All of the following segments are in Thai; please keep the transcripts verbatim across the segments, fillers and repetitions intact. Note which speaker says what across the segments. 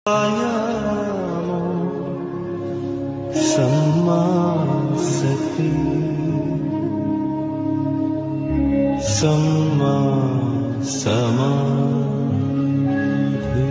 Speaker 1: สัมมาสติสัมมาสมาธิ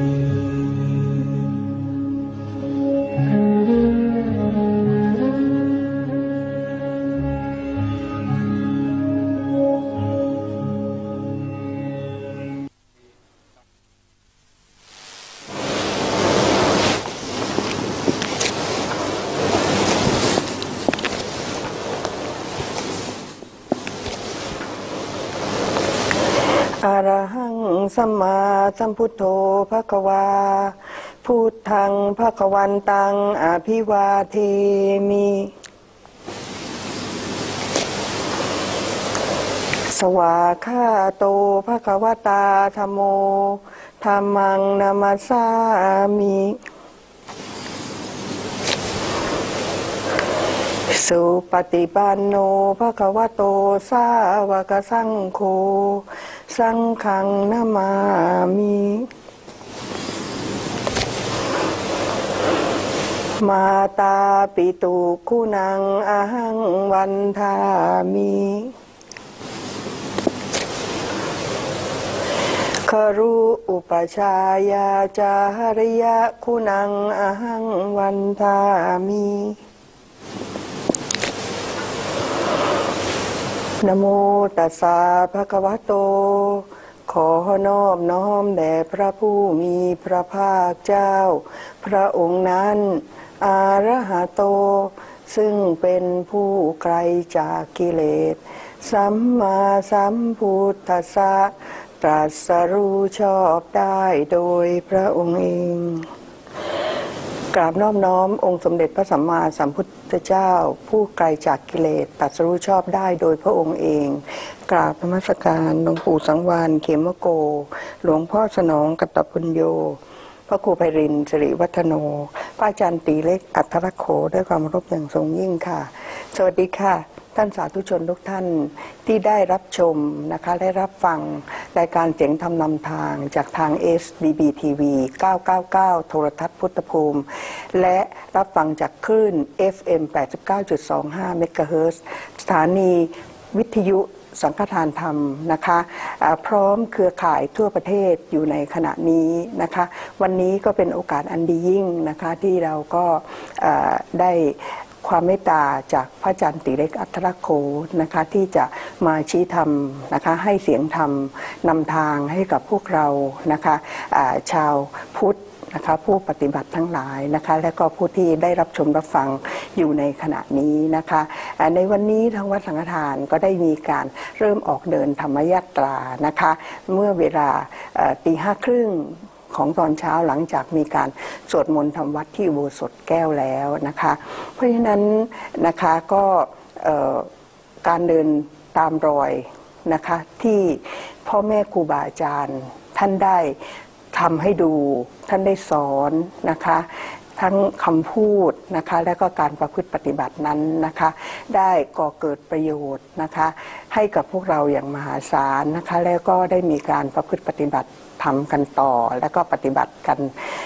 Speaker 2: อะระหังสัมมาสัมพุทโธภควาพุทธังภควันตังอภิวาเทมิสวาคาโตภควตาธัมโมธัมมังนามัสสามิสุปฏิปันโนภควโตสาวกสังโฆสังฆังนามามิมาตาปิตุคุณังอหังวันทามิครุอุปชายาจาริยะคุณังอหังวันทามินะโมตัสสะภะคะวะโตขอนอบน้อมแด่พระผู้มีพระภาคเจ้าพระองค์นั้นอะระหะโตซึ่งเป็นผู้ไกลจากกิเลสสัมมาสัมพุทธัสสะตรัสรู้ชอบได้โดยพระองค์เองกราบน้อมน้อมองค์สมเด็จพระสัมมาสัมพุทธเจ้าผู้ไกลจากกิเลสตรัสรู้ชอบได้โดยพระองค์เองกราบนมัสการหลวงปู่สังวาลเขมโกหลวงพ่อสนองกัตตปุญโญพระครูไพรินทร์สิริวัฒโนพระอาจารย์ตีเล็กอัทรโขด้วยความเคารพอย่างสูงยิ่งค่ะสวัสดีค่ะท่านสาธุชนทุกท่านที่ได้รับชมนะคะได้รับฟังรายการเสียงธรรมนำทางจากทาง เอส บี บี ที วี เก้าเก้าเก้า โทรทัศน์พุทธภูมิและรับฟังจากคลื่น เอฟ เอ็ม แปดสิบเก้าจุดสองห้า เมกะเฮิรตซ์สถานีวิทยุสังฆทานธรรมนะคะพร้อมเครือข่ายทั่วประเทศอยู่ในขณะนี้นะคะวันนี้ก็เป็นโอกาสอันดียิ่งนะคะที่เราก็ได้ความเมตตาจากพระอาจารย์ติเล็กอัทรโขนะคะที่จะมาชี้ธรรมนะคะให้เสียงธรรมนำทางให้กับพวกเรานะคะชาวพุทธนะคะผู้ปฏิบัติทั้งหลายนะคะและก็ผู้ที่ได้รับชมรับฟังอยู่ในขณะนี้นะคะในวันนี้ทางวัดสังฆทานก็ได้มีการเริ่มออกเดินธรรมยาตรานะคะเมื่อเวลาตีห้าครึ่งของตอนเช้าหลังจากมีการสวดมนต์ทำวัดที่อุโบสถแก้วแล้วนะคะเพราะฉะนั้นนะคะก็การเดินตามรอยนะคะที่พ่อแม่ครูบาอาจารย์ท่านได้ทำให้ดูท่านได้สอนนะคะทั้งคำพูดนะคะและก็การประพฤติปฏิบัตินั้นนะคะได้ก่อเกิดประโยชน์นะคะให้กับพวกเราอย่างมหาศาลนะคะแล้วก็ได้มีการประพฤติปฏิบัติทำกันต่อแล้วก็ปฏิบัติกัน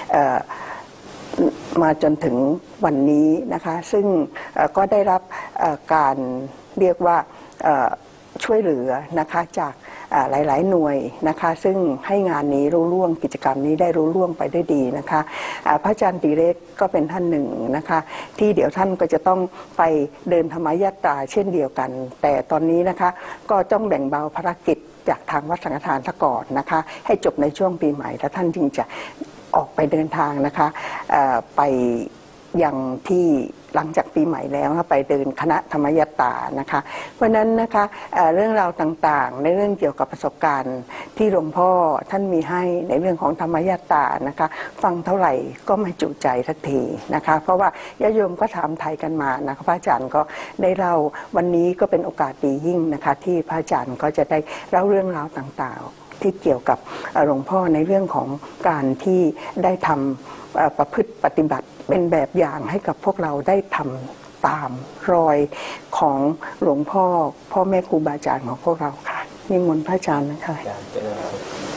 Speaker 2: มาจนถึงวันนี้นะคะซึ่งก็ได้รับการเรียกว่าช่วยเหลือนะคะจากหลายๆหน่วยนะคะซึ่งให้งานนี้รุ่ล่วงกิจกรรมนี้ได้รุ่ล่วงไปได้ดีนะคะพระอาจารย์ตีเล็กก็เป็นท่านหนึ่งนะคะที่เดี๋ยวท่านก็จะต้องไปเดินธรรมยาตราเช่นเดียวกันแต่ตอนนี้นะคะก็ต้องแบ่งเบาภารกิจจากทางวัดสังฆทานซะก่อนนะคะให้จบในช่วงปีใหม่แล้วท่านจึงจะออกไปเดินทางนะคะไปยังที่หลังจากปีใหม่แล้วไปเดินคณะธรรมยตรานะคะเพราะนั้นนะคะเรื่องราวต่างๆในเรื่องเกี่ยวกับประสบการณ์ที่หลวงพ่อท่านมีให้ในเรื่องของธรรมยตรานะคะฟังเท่าไหร่ก็ไม่จุใจสักทีนะคะเพราะว่าญาติโยมก็ถามไทยกันมานะคะพระอาจารย์ก็ได้เล่าวันนี้ก็เป็นโอกาสดียิ่งนะคะที่พระอาจารย์ก็จะได้เล่าเรื่องราวต่างๆที่เกี่ยวกับหลวงพ่อในเรื่องของการที่ได้ทำประพฤติปฏิบัติเป็นแบบอย่างให้กับพวกเราได้ทำตามรอยของหลวงพ่อพ่อแม่ครูบาอาจารย์ของพวกเราค่ะนิมนต์พระอาจารย์นะคะ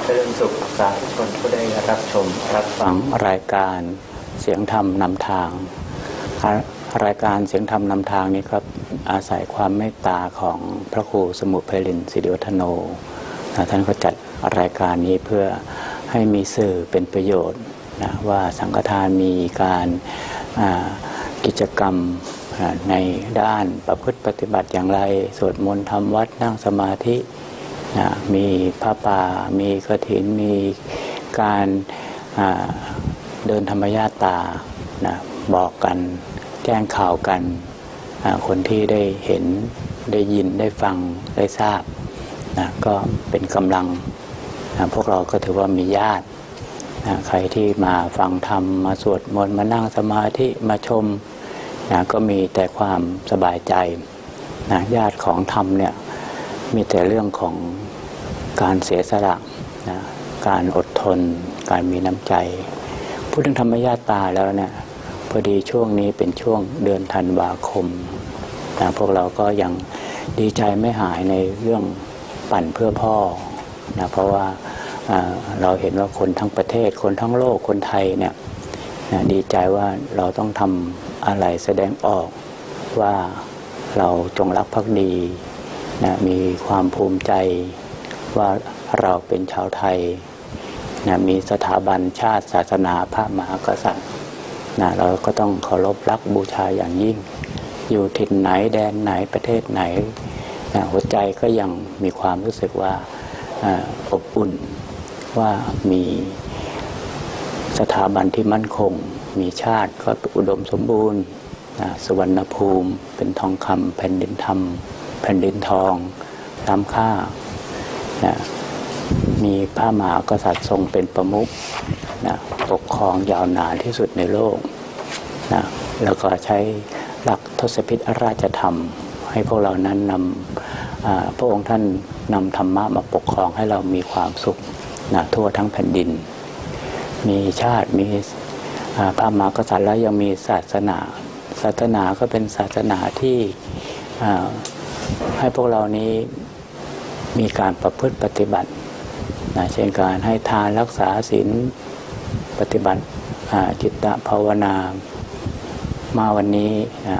Speaker 3: เริ่มสุขสาธุชนผู้ได้รับชมรับฟังรายการเสียงธรรมนำทางรายการเสียงธรรมนำทางนี้ครับอาศัยความเมตตาของพระครูสมุทรไพรินทร์สิริวัฒโนท่านก็จัดรายการนี้เพื่อให้มีสื่อเป็นประโยชน์นะว่าสังฆทานมีการกิจกรรมในด้านประพฤติปฏิบัติอย่างไรสวดมนต์ทำวัดนั่งสมาธินะมีพระป่ามีกฐินมีการเดินธรรมญาตรานะบอกกันแจ้งข่าวกันคนที่ได้เห็นได้ยินได้ฟังได้ทราบนะก็เป็นกำลังนะพวกเราก็ถือว่ามีญาตินะใครที่มาฟังธรรมมาสวดมนต์มานั่งสมาธิมาชมนะก็มีแต่ความสบายใจนะญาติของธรรมเนี่ยมีแต่เรื่องของการเสียสละนะการอดทนการมีน้ำใจพูดถึงธรรมญาตราแล้วเนี่ยพอดีช่วงนี้เป็นช่วงเดือนธันวาคมนะพวกเราก็ยังดีใจไม่หายในเรื่องปั่นเพื่อพ่อนะเพราะว่าเราเห็นว่าคนทั้งประเทศคนทั้งโลกคนไทยเนี่ยนะดีใจว่าเราต้องทำอะไรแสดงออกว่าเราจงรักภักดีนะมีความภูมิใจว่าเราเป็นชาวไทยนะมีสถาบันชาติศาสนาพระมหากษัตริย์นะเราก็ต้องเคารพรักบูชาอย่างยิ่งอยู่ถิ่นไหนแดนไหนประเทศไหนนะหัวใจก็ยังมีความรู้สึกว่าอบอุ่นว่ามีสถาบันที่มั่นคงมีชาติก็อุดมสมบูรณ์นะสุวรรณภูมิเป็นทองคำแผ่นดินธรรมแผ่นดินทองล้ำค่านะมีพระมหากษัตริย์ทรงเป็นประมุขนะปกครองยาวนานที่สุดในโลกนะแล้วก็ใช้หลักทศพิธราชธรรมให้พวกเรานั้นนำพระองค์ท่านนำธรรมะมาปกครองให้เรามีความสุขนะทั่วทั้งแผ่นดินมีชาติมีพระมหากษัตริย์แล้วยังมีศาสนาศาสนาก็เป็นศาสนาที่ให้พวกเรานี้มีการประพฤติปฏิบัตินะเช่นการให้ทานรักษาศีลปฏิบัติจิตตภาวนามาวันนี้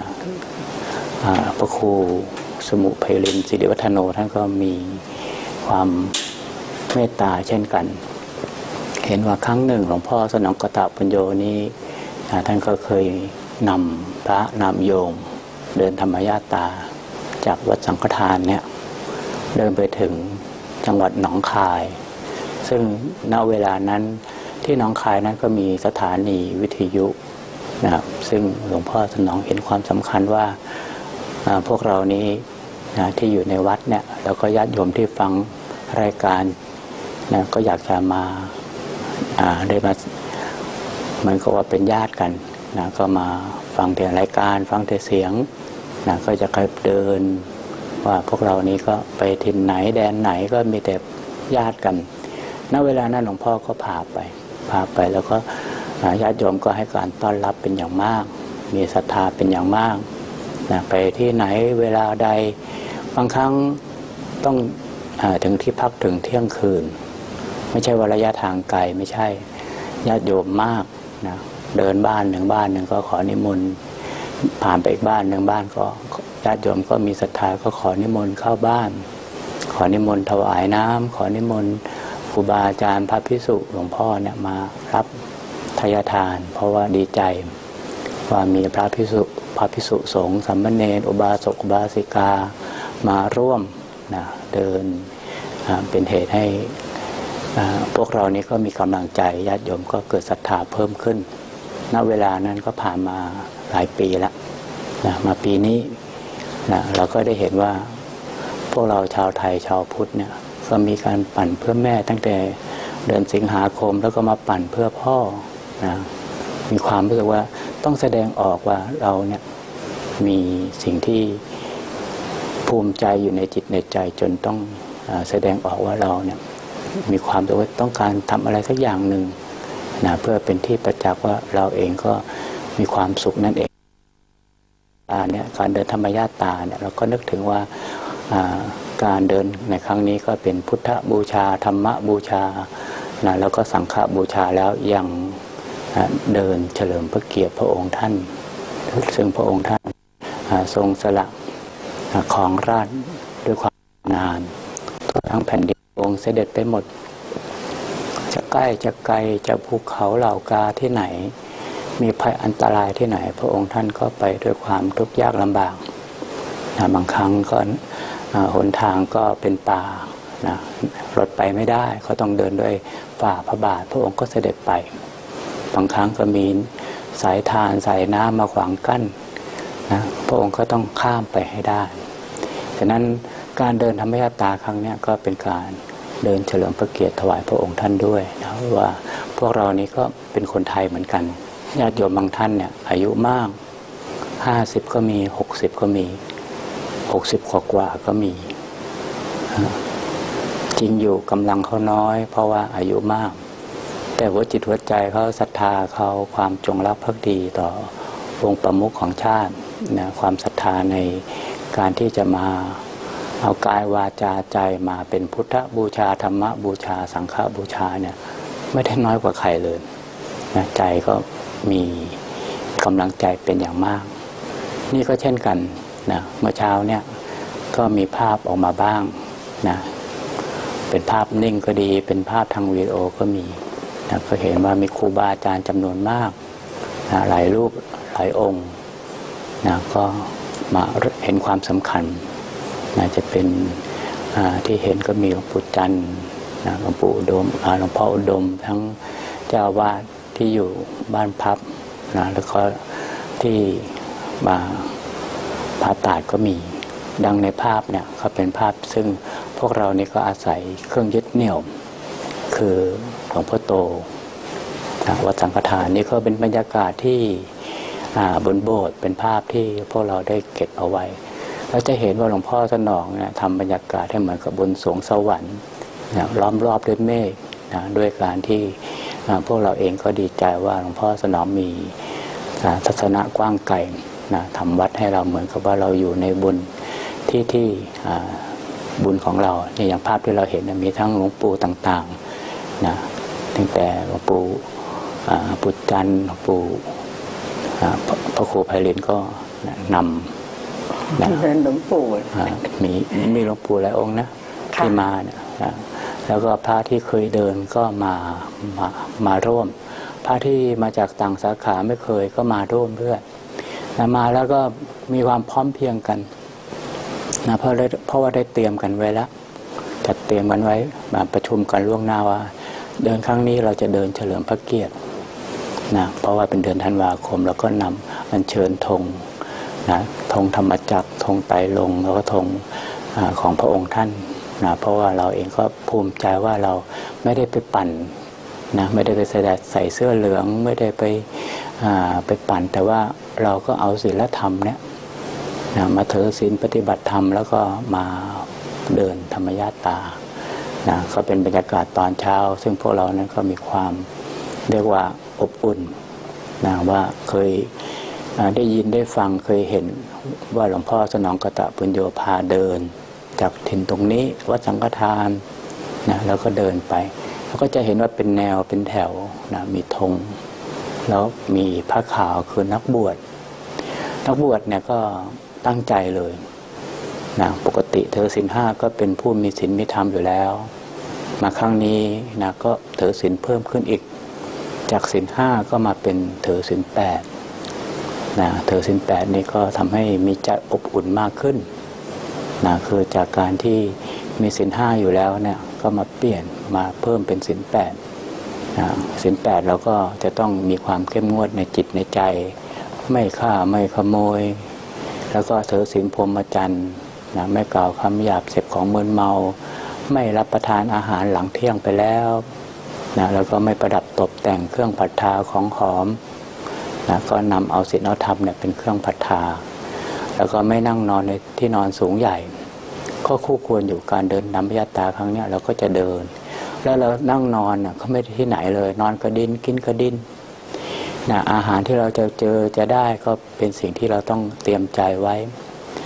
Speaker 3: พระครูสมุทรไพรินทร์สิริวัฒโนท่านก็มีความเมตตาเช่นกันเห็นว่าครั้งหนึ่งหลวงพ่อสนองกตปัญโยนี้ท่านก็เคยนำพระนำโยมเดินธรรมญาตราจากวัดสังฆทานเนี่ยเดินไปถึงจังหวัดหนองคายซึ่งณเวลานั้นที่หนองคายนั้นก็มีสถานีวิทยุนะครับซึ่งหลวงพ่อสนองเห็นความสำคัญว่าพวกเรานี้นะที่อยู่ในวัดเนี่ยแล้วก็ญาติโยมที่ฟังรายการนะก็อยากจะมาได้มาเหมือนกับว่าเป็นญาติกันนะก็มาฟังแต่รายการฟังแต่เสียงนะก็จะค่อยเดินว่าพวกเรานี้ก็ไปถิ่นไหนแดนไหนก็มีแต่ญาติกันณเวลานั้นหลวงพ่อก็พาไปพาไปแล้วก็ญาติโยมก็ให้การต้อนรับเป็นอย่างมากมีศรัทธาเป็นอย่างมากนะไปที่ไหนเวลาใดบางครั้งต้องถึงที่พักถึงเที่ยงคืนไม่ใช่ว่าระยะทางไกลไม่ใช่ญาติโยมมากนะเดินบ้านหนึ่งบ้านหนึ่งก็ขอนิมนต์ผ่านไปอีกบ้านหนึ่งบ้านก็ญาติโยมก็มีศรัทธาก็ขอนิมนต์เข้าบ้านขอนิมนต์ถวายน้ำขอนิมนต์ครูบาอาจารย์พระภิกษุหลวงพ่อเนี่ยมารับทายทานเพราะว่าดีใจว่ามีพระภิกษุพระภิกษุสงฆ์สามเณรอุบาสกอุบาสิกามาร่วมนะเดินเป็นเหตุให้พวกเรานี้ก็มีกำลังใจญาติโยมก็เกิดศรัทธาเพิ่มขึ้นณเวลานั้นก็ผ่านมาหลายปีแล้วนะมาปีนี้นะเราก็ได้เห็นว่าพวกเราชาวไทยชาวพุทธเนี่ยก็มีการปั่นเพื่อแม่ตั้งแต่เดือนสิงหาคมแล้วก็มาปั่นเพื่อพ่อนะมีความรู้สึกว่าต้องแสดงออกว่าเราเนี่ยมีสิ่งที่ภูมิใจอยู่ในจิตในใจจนต้องแสดงออกว่าเราเนี่ยมีความรู้สึกว่าต้องการทำอะไรสักอย่างหนึ่งนะเพื่อเป็นที่ประจักษ์ว่าเราเองก็มีความสุขนั่นเองเนี่ยการเดินธรรมญาตราเนี่ยเราก็นึกถึงว่าการเดินในครั้งนี้ก็เป็นพุทธบูชาธรรมบูชานะแล้วก็สังฆบูชาแล้วยังเดินเฉลิมพระเกียรติพระองค์ท่านซึ่งพระองค์ท่านทรงสละของราชด้วยความนานทั้งแผ่นดินองค์เสด็จไปหมดจะใกล้จะไกลจะภูเขาเหล่ากาที่ไหนมีภัยอันตรายที่ไหนพระองค์ท่านก็ไปด้วยความทุกข์ยากลำบากนะบางครั้งก็หนทางก็เป็นป่านะรถไปไม่ได้เขาต้องเดินด้วยฝ่าพระบาทพระองค์ก็เสด็จไปบางครั้งก็มีสายทานสายน้ำมาขวางกั้นนะพระองค์ก็ต้องข้ามไปให้ได้ฉะนั้นการเดินธรรมยาตราครั้งนี้ก็เป็นการเดินเฉลิมพระเกียรติถวายพระองค์ท่านด้วยนะว่าพวกเรานี้ก็เป็นคนไทยเหมือนกันญาติโยมบางท่านเนี่ยอายุมากห้าสิบก็มีหกสิบก็มีหกสิบกว่ากว่าก็มีจริงอยู่กำลังเขาน้อยเพราะว่าอายุมากแต่หัวจิตหัวใจเขาศรัทธาเขาความจงรักภักดีต่อองค์ประมุขของชาตินะความศรัทธาในการที่จะมาเอากายวาจาใจมาเป็นพุทธบูชาธรรมบูชาสังฆบูชาเนี่ยไม่ได้น้อยกว่าใครเลยนะใจก็มีกำลังใจเป็นอย่างมากนี่ก็เช่นกันนะเมื่อเช้าเนี่ยก็มีภาพออกมาบ้างนะเป็นภาพนิ่งก็ดีเป็นภาพทางวิดีโอก็มีนะก็เห็นว่ามีครูบาอาจารย์จำนวนมากนะหลายรูปหลายองค์นะก็มาเห็นความสำคัญนะจะเป็นที่เห็นก็มีหลวงปู่จันทร์นะหลวงปู่อุดมหลวงพ่ออุดมทั้งเจ้าวาดที่อยู่บ้านพับนะแล้วก็ที่มาพระตาดก็มีดังในภาพเนี่ยเขาเป็นภาพซึ่งพวกเรานี่ก็อาศัยเครื่องยึดเหนี่ยวคือหลวงพ่อโตนะวัดสังฆทานนี่ก็เป็นบรรยากาศที่บนโบสถ์เป็นภาพที่พวกเราได้เก็บเอาไว้เราจะเห็นว่าหลวงพ่อสนองเนี่ยทำบรรยากาศให้เหมือนกับบนสวงสวรรค์นะล้อมรอบด้วยเมฆนะด้วยการที่พวกเราเองก็ดีใจว่าหลวงพ่อสนองมีทัศนะกว้างไกลนะทำวัดให้เราเหมือนกับว่าเราอยู่ในบุญที่ที่บุญของเราเนี่ยอย่างภาพที่เราเห็นนะมีทั้งหลวงปู่ต่างๆนะตั้งแต่หลวงปู่ปู่จันทร์หลวงปู่พระครูไพลินก็นำนะ
Speaker 2: หลวงปู่
Speaker 3: มีมีหลวงปู่หลายองค์นะที่มาเนี่ยแล้วก็พระที่เคยเดินก็มามามาร่วมพระที่มาจากต่างสาขาไม่เคยก็มาร่วมด้วยนะมาแล้วก็มีความพร้อมเพรียงกันนะเพราะได้เพราะว่าได้เตรียมกันไว้แล้วจัดเตรียมกันไว้มาประชุมกันล่วงหน้าว่าเดินครั้งนี้เราจะเดินเฉลิมพระเกียรตินะเพราะว่าเป็นเดือนธันวาคมแล้วก็นำอัญเชิญธงนะธงธรรมจักรธงไตรลงค์แล้วก็ธงของพระองค์ท่านนะเพราะว่าเราเองก็ภูมิใจว่าเราไม่ได้ไปปั่นนะไม่ได้ไปใส่ใส่เสื้อเหลืองไม่ได้ไปไปปั่นแต่ว่าเราก็เอาศีลธรรมเนี่ยนะมาถือศีลปฏิบัติธรรมแล้วก็มาเดินธรรมยาตรานะก็เป็นบรรยากาศตอนเช้าซึ่งพวกเรานั้นก็มีความเรียกว่าอบอุ่นนะว่าเคยได้ยินได้ฟังเคยเห็นว่าหลวงพ่อสนองกตปุญโญพาเดินจากถิ่นตรงนี้วัดสังฆทานนะแล้วก็เดินไปแล้วก็จะเห็นว่าเป็นแนวเป็นแถวนะมีธงแล้วมีผ้าขาวคือนักบวชนักบวชเนี่ยก็ตั้งใจเลยนะปกติเธอศีลห้าก็เป็นผู้มีศีลมีธรรมอยู่แล้วมาครั้งนี้นะก็เธอศีลเพิ่มขึ้นอีกจากศีลห้าก็มาเป็นเธอศีลแปดนะเธอศีลแปดนี่ก็ทำให้มีใจอบอุ่นมากขึ้นนะคือจากการที่มีศีลห้าอยู่แล้วเนี่ยก็มาเปลี่ยนมาเพิ่มเป็นศีลแปดนะศีลแปดเราก็จะต้องมีความเข้มงวดในจิตในใจไม่ฆ่าไม่ขโมยแล้วก็เธอศีลพรหมจรรย์นะไม่กล่าวคำหยาบเสพของมึนเมาไม่รับประทานอาหารหลังเที่ยงไปแล้วนะแล้วก็ไม่ประดับตกแต่งเครื่องผัดทาของหอมนะก็นำเอาศีลเอาธรรมเนี่ยเป็นเครื่องผัดทาแล้วก็ไม่นั่งนอนในที่นอนสูงใหญ่ก็คู่ควรอยู่การเดินธรรมยาตราครั้งนี้เราก็จะเดินแล้วเรานั่งนอนน่ะก็ไม่ได้ที่ไหนเลยนอนกระดินกินกระดินนะอาหารที่เราจะเจอจะได้ก็เป็นสิ่งที่เราต้องเตรียมใจไว้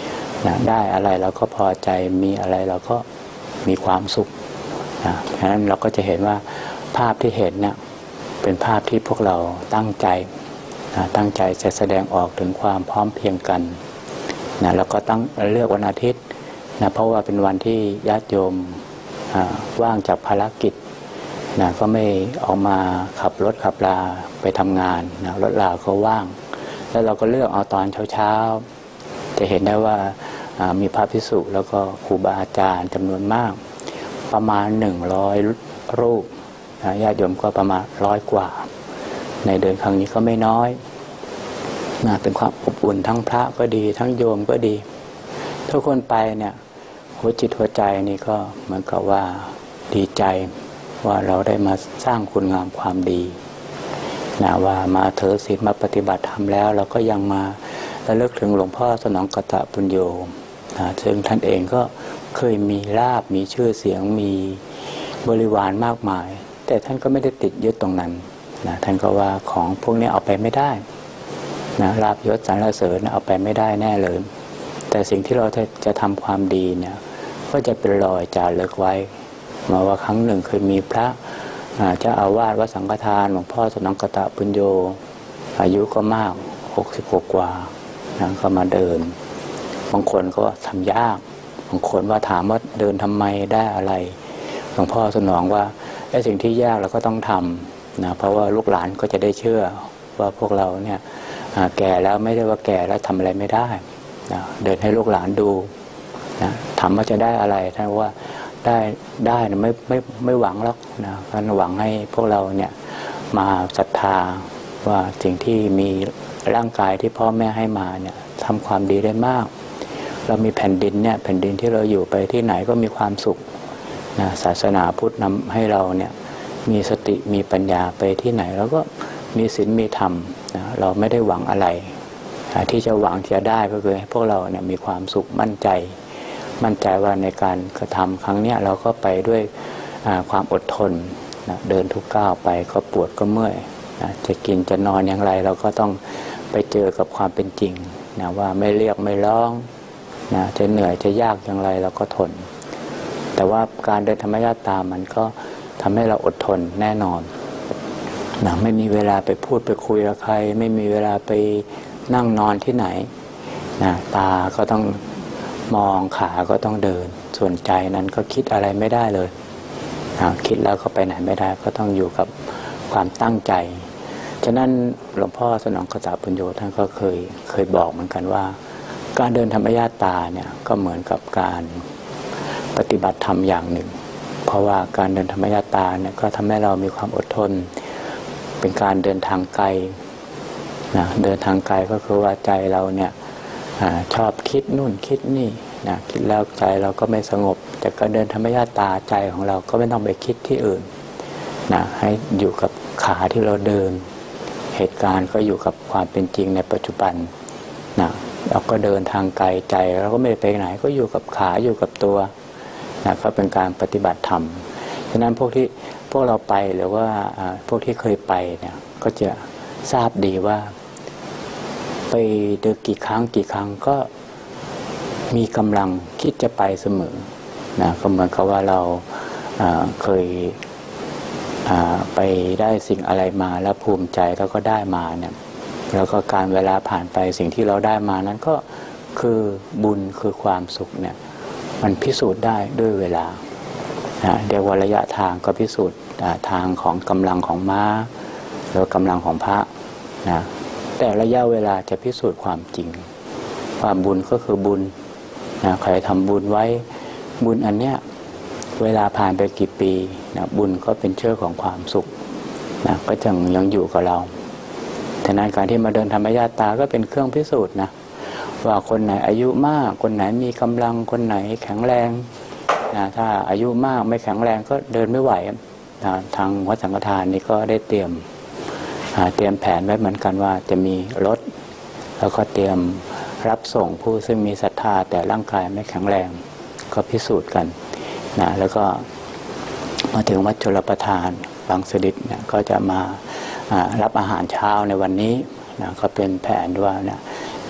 Speaker 3: นะได้อะไรเราก็พอใจมีอะไรเราก็มีความสุขนะฉะนั้นเราก็จะเห็นว่าภาพที่เห็นเนี่ยเป็นภาพที่พวกเราตั้งใจนะตั้งใจจะแสดงออกถึงความพร้อมเพรียงกันนะแล้วก็ตั้งเลือกวันอาทิตย์นะเพราะว่าเป็นวันที่ญาติโยมว่างจากภารกิจนะก็ไม่ออกมาขับรถขับลาไปทำงานนะรถลาก็ว่างแล้วเราก็เลือกเอาตอนเช้าๆจะเห็นได้ว่ามีพระภิกษุแล้วก็ครูบาอาจารย์จำนวนมากประมาณหนึ่งร้อยรูปนะญาติโยมก็ประมาณร้อยกว่าในเดือนครั้งนี้ก็ไม่น้อยนะเป็นความอบอุ่นทั้งพระก็ดีทั้งโยมก็ดีทุกคนไปเนี่ยหัวจิตหัวใจนี่ก็เหมือนกับว่าดีใจว่าเราได้มาสร้างคุณงามความดีนะว่ามาเถอศีลมาปฏิบัติธรรมแล้วเราก็ยังมาระลึกถึงหลวงพ่อสนองกตปุญโญนะซึ่งท่านเองก็เคยมีลาภมีชื่อเสียงมีบริวารมากมายแต่ท่านก็ไม่ได้ติดยึดตรงนั้นนะท่านก็ว่าของพวกนี้เอาไปไม่ได้นะลาภยศสรรเสริญเอาไปไม่ได้แน่เลยแต่สิ่งที่เราจะจะทำความดีเนี่ยก็จะเป็นรอยจารึกไว้มาว่าครั้งหนึ่งเคยมีพระเจ้าอาวาสวัดสังฆทานหลวงพ่อสนองกตปุญโญอายุก็มากหกสิบหกกว่านะก็มาเดินบางคนก็ทำยากบางคนว่าถามว่าเดินทำไมได้อะไรหลวงพ่อสนองว่าไอ้สิ่งที่ยากเราก็ต้องทำนะเพราะว่าลูกหลานก็จะได้เชื่อว่าพวกเราเนี่ยแก่แล้วไม่ได้ว่าแก่แล้วทำอะไรไม่ได้นะเดินให้ลูกหลานดูนะถามว่าจะได้อะไรท่านว่าได้ได้นะไม่ไม่ไม่หวังหรอกนะท่านหวังให้พวกเราเนี่ยมาศรัทธาว่าสิ่งที่มีร่างกายที่พ่อแม่ให้มาเนี่ยทำความดีได้มากเรามีแผ่นดินเนี่ยแผ่นดินที่เราอยู่ไปที่ไหนก็มีความสุขนะศาสนาพุทธนำให้เราเนี่ยมีสติมีปัญญาไปที่ไหนแล้วก็มีศีลมีธรรมนะเราไม่ได้หวังอะไรที่จะหวังจะได้ก็คือให้พวกเราเนี่ยมีความสุขมั่นใจมั่นใจว่าในการกระทำครั้งนี้เราก็ไปด้วยความอดทนนะเดินทุกก้าวไปก็ปวดก็เมื่อยนะจะกินจะนอนอย่างไรเราก็ต้องไปเจอกับความเป็นจริงนะว่าไม่เรียกไม่ร้องนะจะเหนื่อยจะยากอย่างไรเราก็ทนแต่ว่าการเดินธรรมญาตามันก็ทำให้เราอดทนแน่นอนนะไม่มีเวลาไปพูดไปคุยกับใครไม่มีเวลาไปนั่งนอนที่ไหนนะตาก็ต้องมองขาก็ต้องเดินส่วนใจนั้นก็คิดอะไรไม่ได้เลยนะคิดแล้วก็ไปไหนไม่ได้ก็ต้องอยู่กับความตั้งใจฉะนั้นหลวงพ่อสนองกตปุญโญท่านก็เคยเคยบอกเหมือนกันว่าการเดินธรรมญาตาเนี่ยก็เหมือนกับการปฏิบัติธรรมอย่างหนึ่งเพราะว่าการเดินธรรมญาตาเนี่ยก็ทำให้เรามีความอดทนเป็นการเดินทางไกลนะเดินทางไกลก็คือว่าใจเราเนี่ยชอบคิดนู่นคิดนี่นะคิดแล้วใจเราก็ไม่สงบแต่การเดินธรรมญาตาใจของเราก็ไม่ต้องไปคิดที่อื่นนะให้อยู่กับขาที่เราเดินเหตุการณ์ก็อยู่กับความเป็นจริงในปัจจุบันนะเราก็เดินทางไกลใจเราก็ไม่ไปไหนก็อยู่กับขาอยู่กับตัวนะก็เป็นการปฏิบัติธรรมฉะนั้นพวกที่พวกเราไปหรือว่าพวกที่เคยไปเนี่ยก็จะทราบดีว่าไปเดินกี่ครั้งกี่ครั้งก็มีกำลังคิดจะไปเสมอนะก็เหมือนกับว่าเราเคยไปได้สิ่งอะไรมาแล้วภูมิใจแล้วก็ได้มาเนี่ยแล้วก็การเวลาผ่านไปสิ่งที่เราได้มานั้นก็คือบุญคือความสุขเนี่ยมันพิสูจน์ได้ด้วยเวลาเดี๋ยวระยะทางก็พิสูจน์ทางของกำลังของม้าหรือกำลังของพระนะแต่ระยะเวลาจะพิสูจน์ความจริงว่าบุญก็คือบุญนะใครทำบุญไว้บุญอันเนี้ยเวลาผ่านไปกี่ปีนะบุญก็เป็นเชื้อของความสุขนะก็ยังยังอยู่กับเราฉะนั้นการที่มาเดินธรรมญาตาก็เป็นเครื่องพิสูจน์นะว่าคนไหนอายุมากคนไหนมีกำลังคนไหนแข็งแรงนะถ้าอายุมากไม่แข็งแรงก็เดินไม่ไหวนะทางวัดสังฆทานนี่ก็ได้เตรียมเตรียมแผนไว้เหมือนกันว่าจะมีรถแล้วก็เตรียมรับส่งผู้ซึ่งมีศรัทธาแต่ร่างกายไม่แข็งแรงก็พิสูจน์กันนะแล้วก็มาถึงวัดชลประทานบางสะดิดเนี่ยก็จะมารับอาหารเช้าในวันนี้นะก็เป็นแผนว่านะ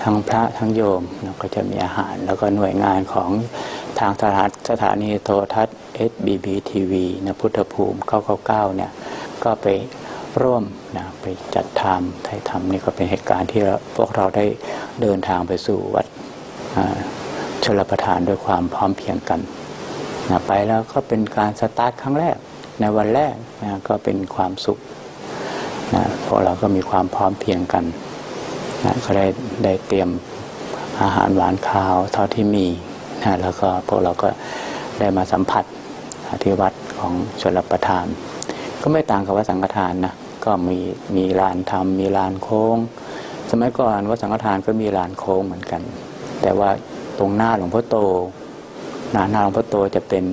Speaker 3: ทั้งพระทั้งโยมก็จะมีอาหารแล้วก็หน่วยงานของทางสถานสถานีโทรทัศน์ เอส บี บี ที วี นะพุทธภูมิเก้าเก้าเก้าเนี่ยก็ไปร่วมนะไปจัดทำไทยทำนี่ก็เป็นเหตุการณ์ที่พวกเราได้เดินทางไปสู่วัดชลประทานด้วยความพร้อมเพรียงกันนะไปแล้วก็เป็นการสตาร์ทครั้งแรกในวันแรกนะก็เป็นความสุขนะพวกเราก็มีความพร้อมเพรียงกันนะก็ได้ได้เตรียมอาหารหวานข้าวเท่าที่มีนะแล้วก็พวกเราก็ได้มาสัมผัสที่วัดของชลประทานก็ไม่ต่างกับวัดสังฆทานนะก็มีมีลานธรรมมีลานโค้งสมัยก่อนวัดสังฆทานก็มีลานโค้งเหมือนกันแต่ว่าตรงหน้าหลวงพ่อโตหน้าหน้าหลวงพ่อโตจะเป็น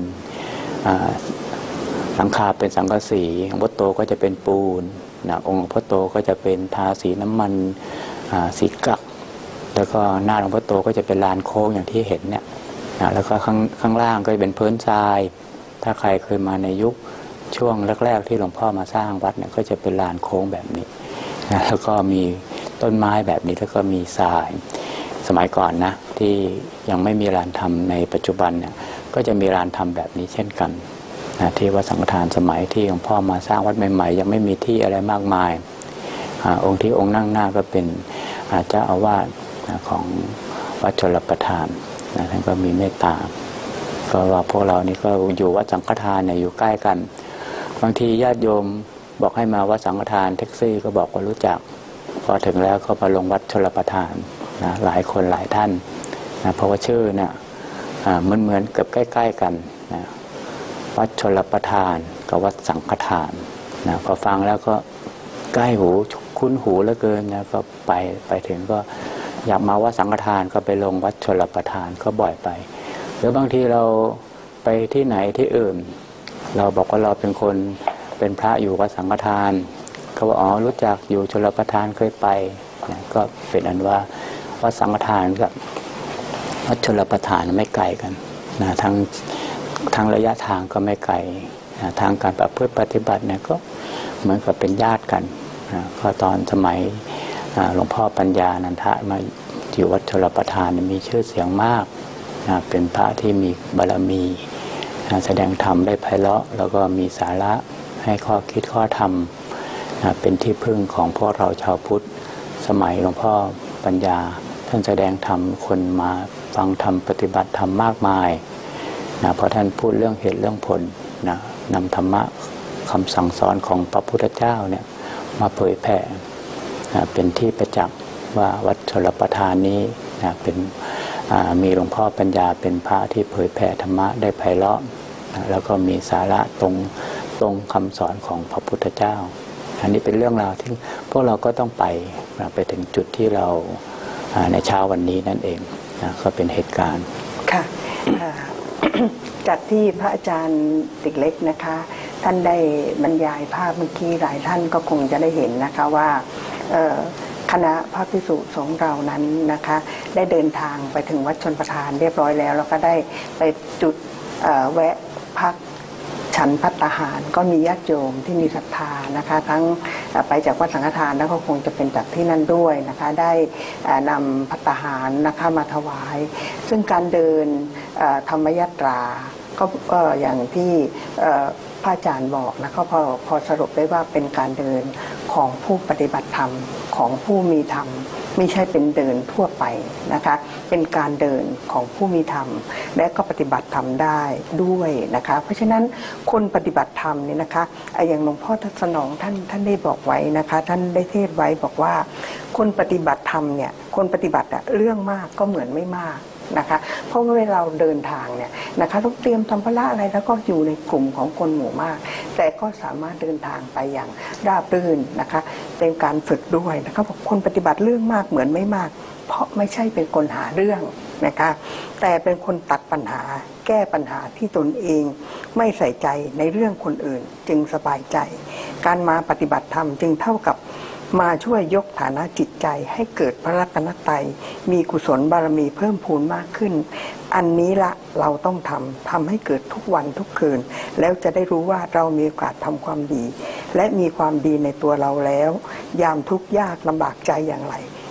Speaker 3: หลังคาเป็นสังกะสีหลวงพ่อโตก็จะเป็นปูนนะองค์หลวงพ่อโตก็จะเป็นทาสีน้ำมันสีกักแล้วก็หน้าหลวงพ่อโตก็จะเป็นลานโค้งอย่างที่เห็นเนี่ยนะแล้วก็ข้างข้างล่างก็จะเป็นพื้นทรายถ้าใครเคยมาในยุคช่วงแรกๆที่หลวงพ่อมาสร้างวัดเนี่ยก็จะเป็นลานโค้งแบบนี้นะแล้วก็มีต้นไม้แบบนี้แล้วก็มีทรายสมัยก่อนนะที่ยังไม่มีลานธรรมในปัจจุบันเนี่ยก็จะมีลานธรรมแบบนี้เช่นกันนะที่วัดสังฆทานสมัยที่หลวงพ่อมาสร้างวัดใหม่ๆยังไม่มีที่อะไรมากมายอองค์ที่องค์นั่งหน้าก็เป็นเจ้าอาวาสของวัดชลประทานนะท่านก็มีเมตตาเพราะว่าพวกเรานี่ก็อยู่วัดสังฆทานเนี่ยอยู่ใกล้กันบางทีญาติโยมบอกให้มาวัดสังฆทานแท็กซี่ก็บอกว่ารู้จักพอถึงแล้วก็มาลงวัดชลประทานนะหลายคนหลายท่านนะเพราะว่าชื่อเนี่ยเหมือนเหมือนกับใกล้ๆกันนะวัดชลประทานกับวัดสังฆทานนะพอฟังแล้วก็ใกล้หูคุ้นหูเหลือเกินนะก็ไปไปถึงก็อยากมาวัดสังฆทานก็ไปลงวัดชลประทานก็บ่อยไปหรือบางทีเราไปที่ไหนที่อื่นเราบอกว่าเราเป็นคนเป็นพระอยู่วัดสังฆทานเขาบอกอ๋อรู้จักอยู่ชลประทานเคยไปนะก็เป็นอันว่าวัดสังฆทานกับวัดชลประทานไม่ไกลกันนะทั้งทั้งระยะทางก็ไม่ไกลนะทางการประพฤติปฏิบัติเนี่ยก็เหมือนกับเป็นญาติกันนะก็ตอนสมัยหลวงพ่อปัญญานันทะมาอยู่วัดชลประทานมีชื่อเสียงมากนะเป็นพระที่มีบารมีนะแสดงธรรมได้ไพเราะแล้วก็มีสาระให้ข้อคิดข้อธรรมนะเป็นที่พึ่งของพวกเราชาวพุทธสมัยหลวงพ่อปัญญาท่านแสดงธรรมคนมาฟังธรรมปฏิบัติธรรมมากมายนะเพราะท่านพูดเรื่องเหตุเรื่องผลนะนำธรรมะคำสั่งสอนของพระพุทธเจ้าเนี่ยมาเผยแผ่นะเป็นที่ประจักษ์ว่าวัดชลประทานนี้นะเป็นมีหลวงพ่อปัญญาเป็นพระที่เผยแผ่ธรรมะได้ไพเราะนะแล้วก็มีสาระตรงตรงคำสอนของพระพุทธเจ้าอันนี้เป็นเรื่องราวที่พวกเราก็ต้องไปไปถึงจุดที่เราในเช้าวันนี้นั่นเองนะก็เป็นเหตุการณ์
Speaker 2: ค่ะ จากที่พระอาจารย์สิกเล็กนะคะท่านได้บรรยายภาพเมื่อกี้หลายท่านก็คงจะได้เห็นนะคะว่าคณะพระภิกษุสงฆ์เรานั้นนะคะได้เดินทางไปถึงวัดชลประทานเรียบร้อยแล้วแล้วก็ได้ไปจุดแวะพักฉันภัตตาหารก็มีญาติโยมที่มีศรัทธานะคะทั้งไปจากวัดสังฆทานแล้วก็คงจะเป็นจากที่นั่นด้วยนะคะได้นำภัตตาหารนะคะมาถวายซึ่งการเดินธรรมยตราก็อย่างที่พระอาจารย์บอกนะก็พอพอสรุปได้ว่าเป็นการเดินของผู้ปฏิบัติธรรมของผู้มีธรรมไม่ใช่เป็นเดินทั่วไปนะคะเป็นการเดินของผู้มีธรรมและก็ปฏิบัติธรรมได้ด้วยนะคะเพราะฉะนั้นคนปฏิบัติธรรมเนี่ยนะคะอย่างหลวงพ่อทัศนองท่านท่านได้บอกไว้นะคะท่านได้เทศไว้บอกว่าคนปฏิบัติธรรมเนี่ยคนปฏิบัติเรื่องมากก็เหมือนไม่มากนะคะเพราะว่าเวลาเราเดินทางเนี่ยนะคะต้องเตรียมสัมภาระอะไรแล้วก็อยู่ในกลุ่มของคนหมู่มากแต่ก็สามารถเดินทางไปอย่างราบรื่นนะคะเป็นการฝึกด้วยนะคะบอกคนปฏิบัติเรื่องมากเหมือนไม่มากเพราะไม่ใช่เป็นคนหาเรื่องนะคะแต่เป็นคนตัดปัญหาแก้ปัญหาที่ตนเองไม่ใส่ใจในเรื่องคนอื่นจึงสบายใจการมาปฏิบัติธรรมจึงเท่ากับมาช่วยยกฐานะจิตใจให้เกิดพระรัตนตรัยมีกุศลบารมีเพิ่มพูนมากขึ้นอันนี้ละเราต้องทำทำให้เกิดทุกวันทุกคืนแล้วจะได้รู้ว่าเรามีโอกาสทำความดีและมีความดีในตัวเราแล้วยามทุกข์ยากลำบากใจอย่างไร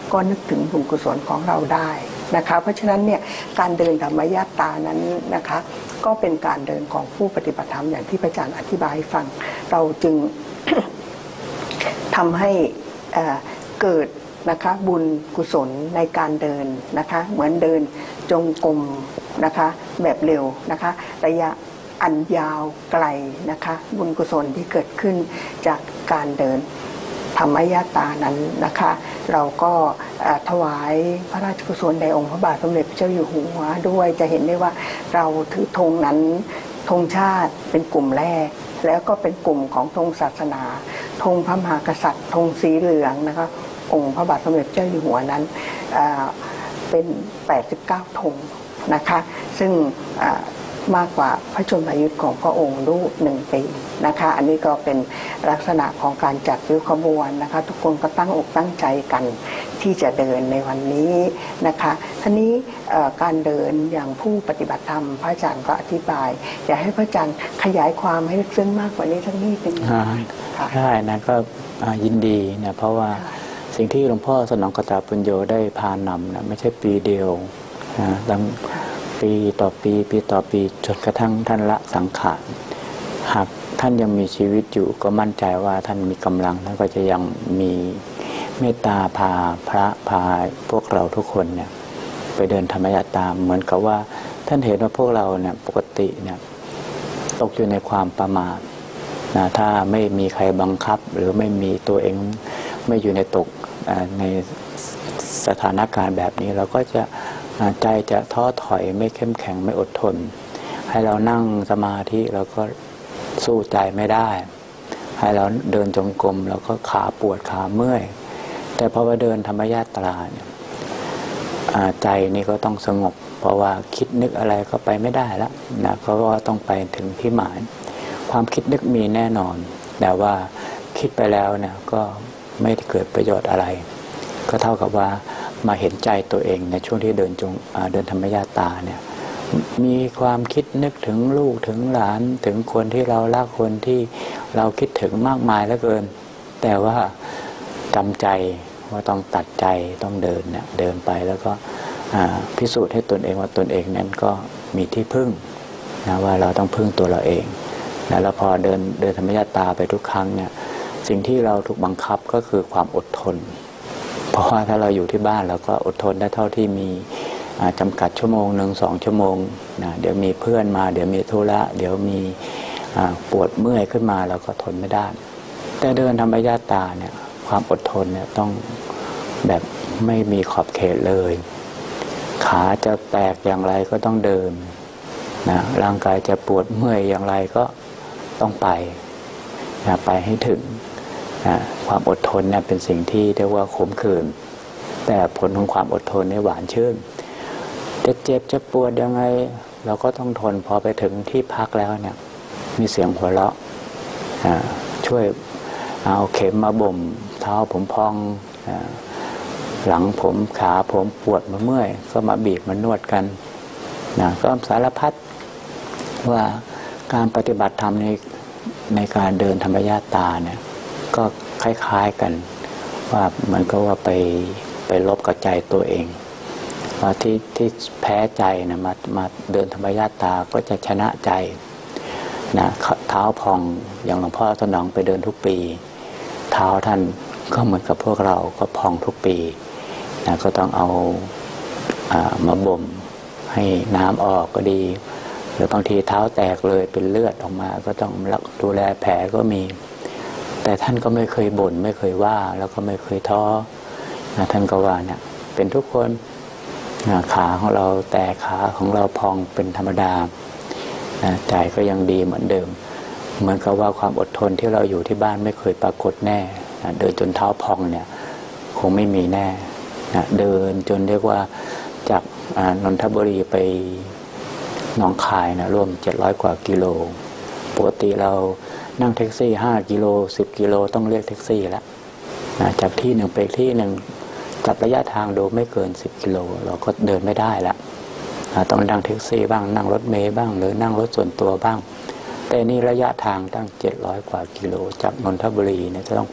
Speaker 2: ก็นึกถึงบุญกุศลของเราได้นะคะเพราะฉะนั้นเนี่ยการเดินธรรมยาตรานั้นนะคะก็เป็นการเดินของผู้ปฏิบัติธรรมอย่างที่พระอาจารย์อธิบายให้ฟังเราจึง ทำให้เกิดนะคะบุญกุศลในการเดินนะคะเหมือนเดินจงกรมนะคะแบบเร็วนะคะระยะอันยาวไกลนะคะบุญกุศลที่เกิดขึ้นจากการเดินธรรมยาตรานั้นนะคะเราก็ถวายพระราชกุศลแด่องค์พระบาทสมเด็จพระเจ้าอยู่หัวด้วยจะเห็นได้ว่าเราถือธงนั้นธงชาติเป็นกลุ่มแรกแล้วก็เป็นกลุ่มของธงศาสนาธงพระมหากษัตริย์ธงสีเหลืองนะคะองค์พระบาทสมเด็จพระเจ้าอยู่หัวนั้นเป็นแปดสิบเก้าธงนะคะซึ่งมากกว่าพระชนมายุของพระองค์รูปหนึ่งปีนะคะอันนี้ก็เป็นลักษณะของการจัดริ้วขบวนนะคะทุกคนก็ตั้งอกตั้งใจกันที่จะเดินในวันนี้นะคะทีนี้การเดินอย่างผู้ปฏิบัติธรรมพระอาจารย์ก็อธิบายอยากให้พระอาจารย์ขยายความให้ลึกซึ้งมากกว่านี้สักนิดนึง
Speaker 3: ได้นะก็ยินดีนะเพราะว่าสิ่งที่หลวงพ่อสนองกตปุญโญได้พานำนะไม่ใช่ปีเดียวนะตั้งปีต่อปีปีต่อปีจนกระทั่งท่านละสังขารหากท่านยังมีชีวิตอยู่ก็มั่นใจว่าท่านมีกำลังท่านก็จะยังมีเมตตาพาพระพาพวกเราทุกคนเนี่ยไปเดินธรรมยาตราเหมือนกับว่าท่านเห็นว่าพวกเราเนี่ยปกติเนี่ยตกอยู่ในความประมาทนะถ้าไม่มีใครบังคับหรือไม่มีตัวเองไม่อยู่ในตกในสถานการณ์แบบนี้เราก็จะใจจะท้อถอยไม่เข้มแข็งไม่อดทนให้เรานั่งสมาธิเราก็สู้ใจไม่ได้ให้เราเดินจงกรมเราก็ขาปวดขาเมื่อยแต่พอไปเดินธรรมยาตราเนี่ยใจนี่ก็ต้องสงบเพราะว่าคิดนึกอะไรก็ไปไม่ได้แล้วนะเพราะว่าต้องไปถึงที่หมายความคิดนึกมีแน่นอนแต่ว่าคิดไปแล้วเนี่ยก็ไม่ได้เกิดประโยชน์อะไรก็เท่ากับว่ามาเห็นใจตัวเองในช่วงที่เดินจงเดินธรรมยาตราเนี่ยมีความคิดนึกถึงลูกถึงหลานถึงคนที่เรารักคนที่เราคิดถึงมากมายเหลือเกินแต่ว่าจำใจว่าต้องตัดใจต้องเดินเนี่ยเดินไปแล้วก็พิสูจน์ให้ตนเองว่าตนเองนั้นก็มีที่พึ่งนะว่าเราต้องพึ่งตัวเราเองนะแล้วพอเดินเดินธรรมยาตราไปทุกครั้งเนี่ยสิ่งที่เราถูกบังคับก็คือความอดทนเพราะว่าถ้าเราอยู่ที่บ้านเราก็อดทนได้เท่าที่มีจำกัดชั่วโมงหนึ่งสองชั่วโมงนะเดี๋ยวมีเพื่อนมาเดี๋ยวมีธุระเดี๋ยวมีปวดเมื่อยขึ้นมาเราก็ทนไม่ได้แต่เดินธรรมยาตราเนี่ยความอดทนเนี่ยต้องแบบไม่มีขอบเขตเลยขาจะแตกอย่างไรก็ต้องเดินนะร่างกายจะปวดเมื่อยอย่างไรก็ต้องไปนะไปให้ถึงนะความอดทนเนี่ยเป็นสิ่งที่เรียกว่าขมขื่นแต่ผลของความอดทนเนี่ยหวานชื่นจะเจ็บจะปวดยังไงเราก็ต้องทนพอไปถึงที่พักแล้วเนี่ยมีเสียงหัวเราะช่วยเอาเข็มมาบ่มเท้าผมพองหลังผมขาผมปวดมาเมื่อยก็มาบีบมานวดกันนะก็สารพัดว่าการปฏิบัติธรรมในในการเดินธรรมยาตราเนี่ยก็คล้ายๆกันว่ามันก็ว่าไปไปลบกับใจตัวเองว่าที่ที่แพ้ใจนะมามาเดินธรรมยาตราก็จะชนะใจนะเท้าพองอย่างหลวงพ่อสนองไปเดินทุกปีเท้าท่านก็เหมือนกับพวกเราก็พองทุกปีนะก็ต้องเอามาบ่มให้น้ำออกก็ดีหรือบางทีเท้าแตกเลยเป็นเลือดออกมาก็ต้องดูแลแผลก็มีแต่ท่านก็ไม่เคยบ่นไม่เคยว่าแล้วก็ไม่เคยท้อนะท่านก็ว่าเนี่ยเป็นทุกคนนะขาของเราแตกขาของเราพองเป็นธรรมดานะใจก็ยังดีเหมือนเดิมเหมือนกับว่าความอดทนที่เราอยู่ที่บ้านไม่เคยปรากฏแน่นะเดินจนเท้าพองเนี่ยคงไม่มีแน่นะเดินจนเรียกว่าจากนนทบุรีไปหนองคายนะร่วมเจ็ดร้อยกว่ากิโลปกติเรานั่งแท็กซี่ห้ากิโลสิบกิโลต้องเรียกแท็กซี่แล้วนะจากที่หนึ่งไปที่หนึ่งจับระยะทางดูไม่เกินสิบกิโลเราก็เดินไม่ได้แล้วนะต้องนั่งแท็กซี่บ้างนั่งรถเมล์บ้างหรือนั่งรถส่วนตัวบ้างแต่นี่ระยะทางตั้งเจ็ดร้อยกว่ากิโลจากนนทบุรีเนี่ยจะต้อง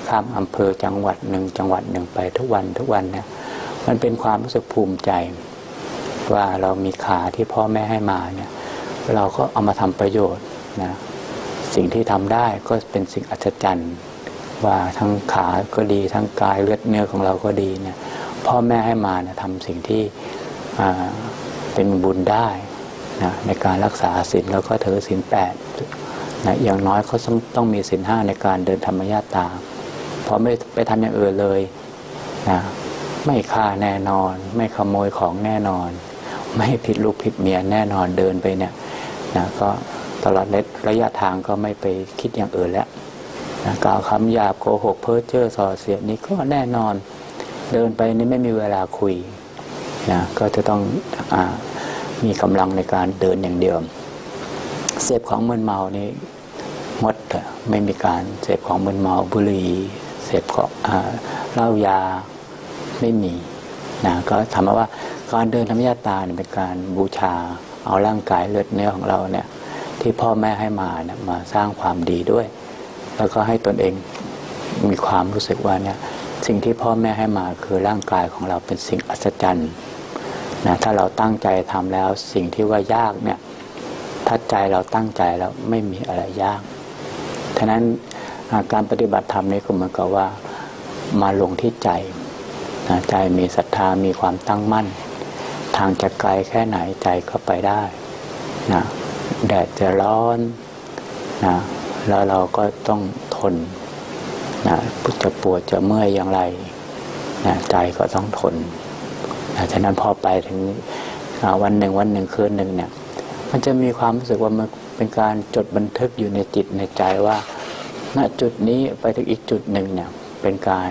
Speaker 3: ข้ามอำเภอจังหวัดหนึ่งจังหวัดหนึ่งไปทุกวันทุกวันเนี่ยมันเป็นความรู้สึกภูมิใจว่าเรามีขาที่พ่อแม่ให้มาเนี่ยเราก็เอามาทำประโยชน์นะสิ่งที่ทำได้ก็เป็นสิ่งอัศจรรย์ว่าทั้งขาก็ดีทั้งกายเลือดเนื้อของเราก็ดีเนี่ยพ่อแม่ให้มาเนี่ยทำสิ่งที่เป็นบุญได้นะในการรักษาศีลแล้วก็ถือศีลแปดนะอย่างน้อยเขาต้องมีศีลห้าในการเดินธรรมญาตราเพราะไม่ไปทำอย่างอื่นเลยนะไม่ฆ่าแน่นอนไม่ขโมยของแน่นอนไม่ผิดลูกผิดเมียแน่นอนเดินไปเนี่ยนะก็ตลอดระยะทางก็ไม่ไปคิดอย่างอื่นแล้วนะกล่าวคำหยาบโกหกเพ้อเจ้อส่อเสียดนี่ก็แน่นอนเดินไปนี่ไม่มีเวลาคุยนะก็จะต้องอ่ามีกำลังในการเดินอย่างเดียวเสพของมึนเมานี่งดไม่มีการเสพของมึนเมาบุหรี่เสพของเหล้ายาไม่มีนะก็ทำให้ว่าการเดินธรรมญาตราเนี่ยเป็นการบูชาเอาร่างกายเลือดเนื้อของเราเนี่ยที่พ่อแม่ให้มาเนี่ยมาสร้างความดีด้วยแล้วก็ให้ตนเองมีความรู้สึกว่าเนี่ยสิ่งที่พ่อแม่ให้มาคือร่างกายของเราเป็นสิ่งอัศจรรย์นะถ้าเราตั้งใจทำแล้วสิ่งที่ว่ายากเนี่ยถ้าใจเราตั้งใจแล้วไม่มีอะไรยากฉะนั้นการปฏิบัติธรรมนี้ก็เหมือนกับว่ามาลงที่ใจนะใจมีศรัทธามีความตั้งมั่นทางจะไกลแค่ไหนใจก็ไปได้นะแดดจะร้อนนะแล้วเราก็ต้องทนนะจะปวดจะเมื่อยอย่างไรนะใจก็ต้องทนนะฉะนั้นพอไปถึงวันหนึ่งวันหนึ่งคืนหนึ่งเนี่ยมันจะมีความรู้สึกว่ามันเป็นการจดบันทึกอยู่ในจิตในใจว่าณจุดนี้ไปถึงอีกจุดหนึ่งเนี่ยเป็นการ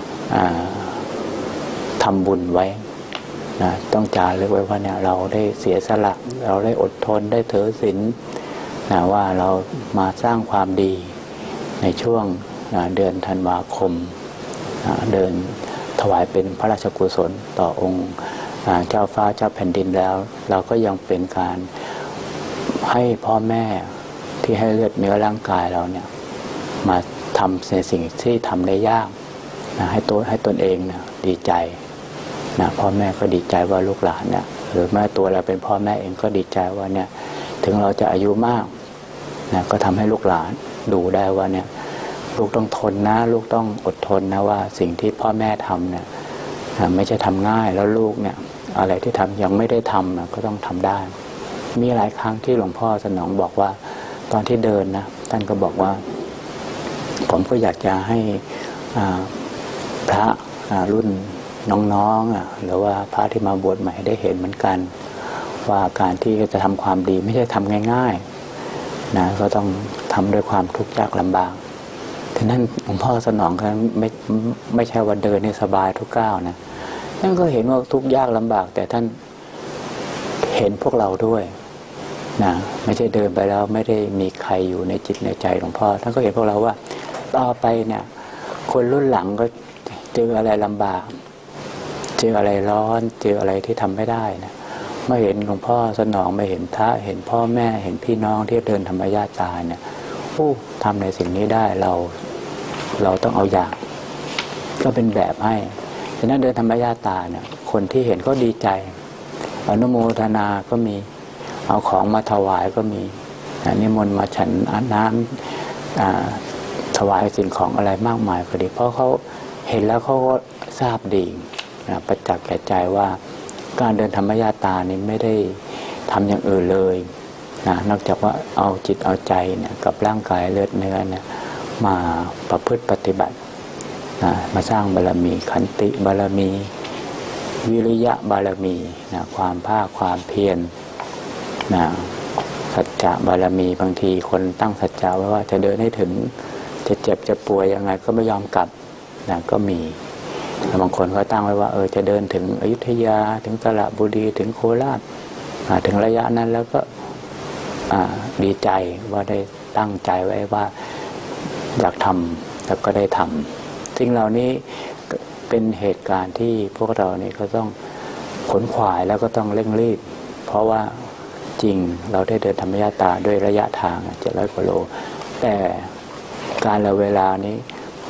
Speaker 3: ทำบุญไว้นะต้องจารึกไว้ว่าเนี่ยเราได้เสียสละเราได้อดทนได้ถือศีลนะว่าเรามาสร้างความดีในช่วงเดือนธันวาคมเดินถวายเป็นพระราชกุศลต่อองค์เจ้าฟ้าเจ้าแผ่นดินแล้วเราก็ยังเป็นการให้พ่อแม่ที่ให้เลือดเนื้อร่างกายเราเนี่ยมาทำในสิ่งที่ทำได้ยากนะให้ตัวให้ตนเองนะดีใจนะพ่อแม่ก็ดีใจว่าลูกหลานเนี่ยหรือแม้ตัวเราเป็นพ่อแม่เองก็ดีใจว่าเนี่ยถึงเราจะอายุมากนะก็ทำให้ลูกหลานดูได้ว่าเนี่ยลูกต้องทนนะลูกต้องอดทนนะว่าสิ่งที่พ่อแม่ทำเนี่ยไม่ใช่ทำง่ายแล้วลูกเนี่ยอะไรที่ทำยังไม่ได้ทำนะก็ต้องทำได้มีหลายครั้งที่หลวงพ่อสนองบอกว่าตอนที่เดินนะท่านก็บอกว่าผมก็อยากจะให้พระรุ่นน้องๆหรือว่าพระที่มาบวชใหม่ได้เห็นเหมือนกันว่าการที่จะทำความดีไม่ใช่ทำง่ายๆนะก็ต้องทำด้วยความทุกข์ยากลำบากฉะนั้นหลวงพ่อสนองก็ไม่ไม่ใช่ว่าเดินในสบายทุกก้าวนะท่านก็เห็นว่าทุกข์ยากลำบากแต่ท่านเห็นพวกเราด้วยนะไม่ใช่เดินไปแล้วไม่ได้มีใครอยู่ในจิตในใจหลวงพ่อท่านก็เห็นพวกเราว่าต่อไปเนี่ยคนรุ่นหลังก็เจออะไรลำบากเจออะไรร้อนเจออะไรที่ทำไม่ได้นะมาเห็นหลวงพ่อสนองมาเห็นพระเห็นพ่อแม่เห็นพี่น้องที่เดินธรรมญาตราเนี่ยโอ้ทำในสิ่งนี้ได้เราเราต้องเอาอย่างก็เป็นแบบให้ฉะนั้นเดินธรรมญาตราเนี่ยคนที่เห็นก็ดีใจอนุโมทนาก็มีเอาของมาถวายก็มีนิมนต์มาฉันน้ำถวายสิ่งของอะไรมากมายก็ดีเพราะเขาเห็นแล้วเขาก็ทราบดีนะประจักษ์แก่ใจว่าการเดินธรรมญาตรานี่ไม่ได้ทำอย่างอื่นเลยนะนอกจากว่าเอาจิตเอาใจเนี่ยกับร่างกายเลือดเนื้อเนี่ยมาประพฤติปฏิบัตินะมาสร้างบารมีขันติบารมีวิริยะบารมีนะความภาคความเพียรนะสัจจะบารมีบางทีคนตั้งสัจจะไว้ว่าจะเดินให้ถึงจะเจ็บจะป่วยยังไงก็ไม่ยอมกลับนะก็มีบางคนก็ตั้งไว้ว่าเออจะเดินถึงอยุธยาถึงสระบุรีถึงโคราชถึงระยะนั้นแล้วก็ดีใจว่าได้ตั้งใจไว้ว่าอยากทำแล้วก็ได้ทำสิ่งเหล่านี้เป็นเหตุการณ์ที่พวกเราเนี่ยก็ต้องขนขวายแล้วก็ต้องเร่งรีบเพราะว่าจริงเราได้เดินธรรมญาตราด้วยระยะทางเจ็ดร้อยกว่าโลแต่การและเวลานี้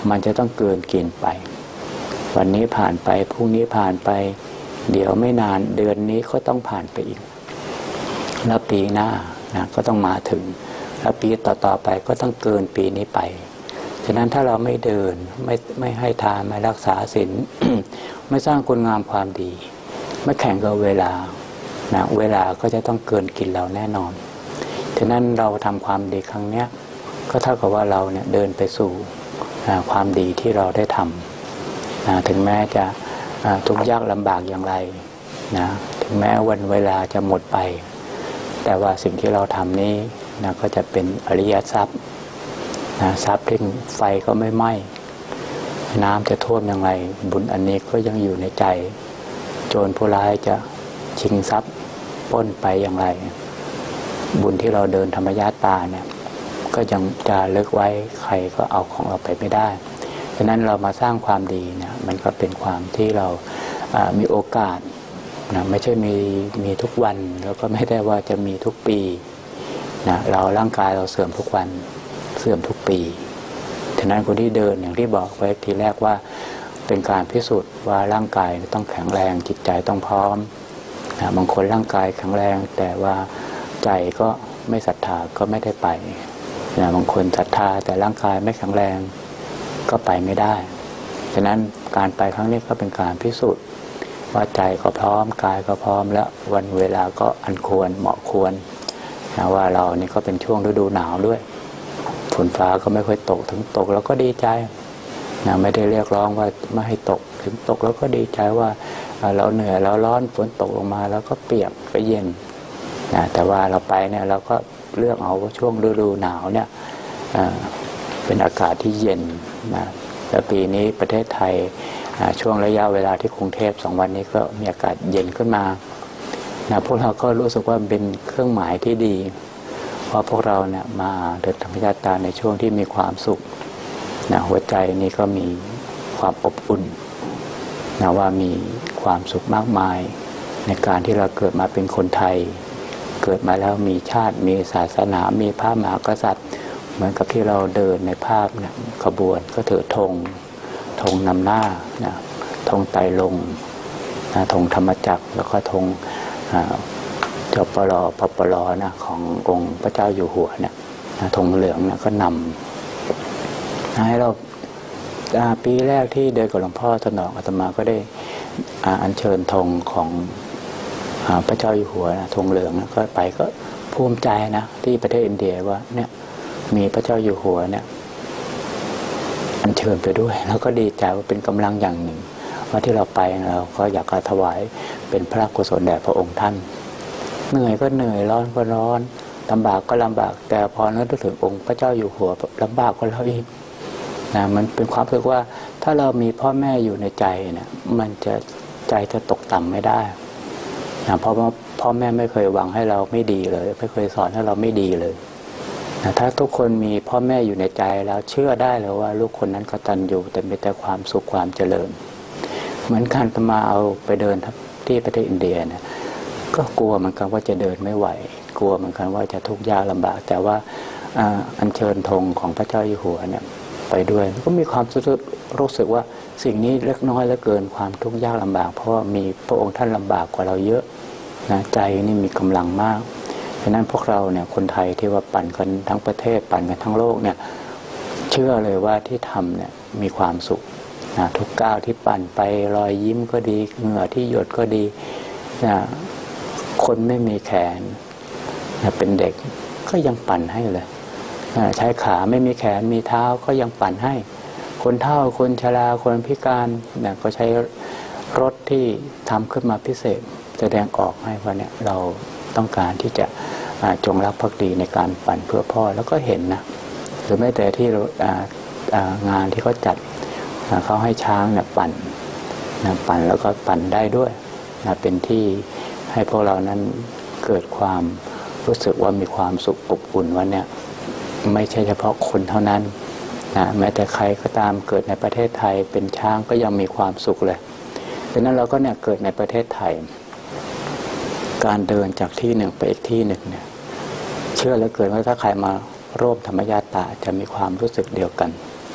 Speaker 3: มันจะต้องเกินกินไปวันนี้ผ่านไปพรุ่งนี้ผ่านไปเดี๋ยวไม่นานเดือนนี้ก็ต้องผ่านไปอีกแล้วปีหน้านะก็ต้องมาถึงแล้วปีต่อๆไปก็ต้องเกินปีนี้ไปฉะนั้นถ้าเราไม่เดินไม่ไม่ให้ทานไม่รักษาศีล ไม่สร้างคุณงามความดีไม่แข่งกับเวลานะเวลาก็จะต้องเกินกินเราแน่นอนฉะนั้นเราทำความดีครั้งเนี้ยก็เท่ากับว่าเราเนี่ยเดินไปสู่ความดีที่เราได้ทำนะถึงแม้จะทุกข์ยากลำบากอย่างไรนะถึงแม้วันเวลาจะหมดไปแต่ว่าสิ่งที่เราทำนี้นะก็จะเป็นอริยทรัพย์นะทรัพย์ที่ไฟก็ไม่ไหม้น้ำจะท่วมอย่างไรบุญอันนี้ก็ยังอยู่ในใจโจรผู้ร้ายจะชิงทรัพย์ปล้นไปอย่างไรบุญที่เราเดินธรรมญาตราเนี่ยก็ยังจะเลิกไว้ใครก็เอาของเราไปไม่ได้ฉะนั้นเรามาสร้างความดีเนี่ยมันก็เป็นความที่เรามีโอกาสนะไม่ใช่มีมีทุกวันแล้วก็ไม่ได้ว่าจะมีทุกปีนะเราร่างกายเราเสื่อมทุกวันเสื่อมทุกปีฉะนั้นคนที่เดินอย่างที่บอกไว้ทีแรกว่าเป็นการพิสูจน์ว่าร่างกายต้องแข็งแรงจิตใจต้องพร้อมนะบางคนร่างกายแข็งแรงแต่ว่าใจก็ไม่ศรัทธาก็ไม่ได้ไปนะบางคนศรัทธาแต่ร่างกายไม่แข็งแรงก็ไปไม่ได้ฉะนั้นการไปครั้งนี้ก็เป็นการพิสูจน์ว่าใจก็พร้อมกายก็พร้อมแล้ววันเวลาก็อันควรเหมาะควรนะว่าเรานี่ก็เป็นช่วงฤดูหนาวด้วยฝนฟ้าก็ไม่ค่อยตกถึงตกแล้วก็ดีใจนะไม่ได้เรียกร้องว่าไม่ให้ตกถึงตกแล้วก็ดีใจว่าเราเหนื่อยเราร้อนฝนตกลงมาแล้วก็เปียกก็เย็นนะแต่ว่าเราไปเนี่ยเราก็เลือกเอาว่าช่วงฤดูหนาวเนี่ยเป็นอากาศที่เย็นนะและปีนี้ประเทศไทยช่วงระยะเวลาที่กรุงเทพสองวันนี้ก็มีอากาศเย็นขึ้นมานะพวกเราก็รู้สึกว่าเป็นเครื่องหมายที่ดีเพราะพวกเราเนี่ยมาเดินธรรมญาตราในช่วงที่มีความสุขนะหัวใจนี่ก็มีความอบอุ่นนะว่ามีความสุขมากมายในการที่เราเกิดมาเป็นคนไทยเกิดมาแล้วมีชาติมีศาสนามีพระมหากษัตริย์เหมือนกับที่เราเดินในภาพเนี่ยขบวนก็ถือธงธงนำหน้านะธงไตรลงนะธงธรรมจักรแล้วก็ธงจปรปปรนะขององค์พระเจ้าอยู่หัวเนี่ยนะธงเหลืองนะก็นำให้เราปีแรกที่เดินกับหลวงพ่อถนอมอาตมาก็ได้อัญเชิญธงของพระเจ้าอยู่หัวนะธงเหลืองนะก็ไปก็ภูมิใจนะที่ประเทศอินเดียว่าเนี่ยมีพระเจ้าอยู่หัวเนี่ยอัญเชิญไปด้วยแล้วก็ดีใจว่าเป็นกำลังอย่างหนึ่งว่าที่เราไปเราก็อยากจะถวายเป็นพระกุศลแด่พระองค์ท่านเหนื่อยก็เหนื่อยร้อนก็ร้อนลำบากก็ลำบากแต่พอนึกถึงองค์พระเจ้าอยู่หัวลำบากก็เราอีกนะมันเป็นความรู้สึกว่าถ้าเรามีพ่อแม่อยู่ในใจเนี่ยมันจะใจจะตกต่ำไม่ได้นะเพราะว่าพ่อแม่ไม่เคยหวังให้เราไม่ดีเลยไม่เคยสอนให้เราไม่ดีเลยนะถ้าทุกคนมีพ่อแม่อยู่ในใจแล้วเชื่อได้เลยว่าลูกคนนั้นกตัญญูแต่มีแต่ความสุขความเจริญเหมือนกันตมาเอาไปเดินที่ประเทศอินเดียนะก็กลัวเหมือนกันว่าจะเดินไม่ไหวกลัวเหมือนกันว่าจะทุกข์ยากลำบากแต่ว่าอัญเชิญธงของพระเจ้าอยู่หัวเนี่ยไปด้วยก็มีความรู้สึกว่าสิ่งนี้เล็กน้อยเหลือเกินความทุกข์ยากลำบากเพราะว่ามีพระองค์ท่านลำบากกว่าเราเยอะนะใจนี่มีกำลังมากฉะนั้นพวกเราเนี่ยคนไทยที่ว่าปั่นกันทั้งประเทศปั่นกันทั้งโลกเนี่ยเชื่อเลยว่าที่ทำเนี่ยมีความสุขนะทุกก้าวที่ปั่นไปรอยยิ้มก็ดีเหงื่อที่หยดก็ดีนะคนไม่มีแขนนะเป็นเด็กก็ยังปั่นให้เลยนะใช้ขาไม่มีแขนมีเท้าก็ยังปั่นให้คนเฒ่าคนชราคนพิการนะก็ใช้รถที่ทำขึ้นมาพิเศษแสดงออกให้ว่าเนี่ยเราต้องการที่จะจงรักภักดีในการปั่นเพื่อพ่อแล้วก็เห็นนะหรือแม้แต่ที่งานที่เขาจัดเขาให้ช้างเนี่ยปั่นนะปั่นแล้วก็ปั่นได้ด้วยนะเป็นที่ให้พวกเรานั้นเกิดความรู้สึกว่ามีความสุขอบอุ่นว่าเนี่ยไม่ใช่เฉพาะคนเท่านั้นนะแม้แต่ใครก็ตามเกิดในประเทศไทยเป็นช้างก็ยังมีความสุขเลยดังนั้นเราก็เนี่ยเกิดในประเทศไทยการเดินจากที่หนึ่งไปอีกที่หนึ่งเนี่ยเชื่อเหลือเกินว่าถ้าใครมาร่วมธรรมญาตราจะมีความรู้สึกเดียวกัน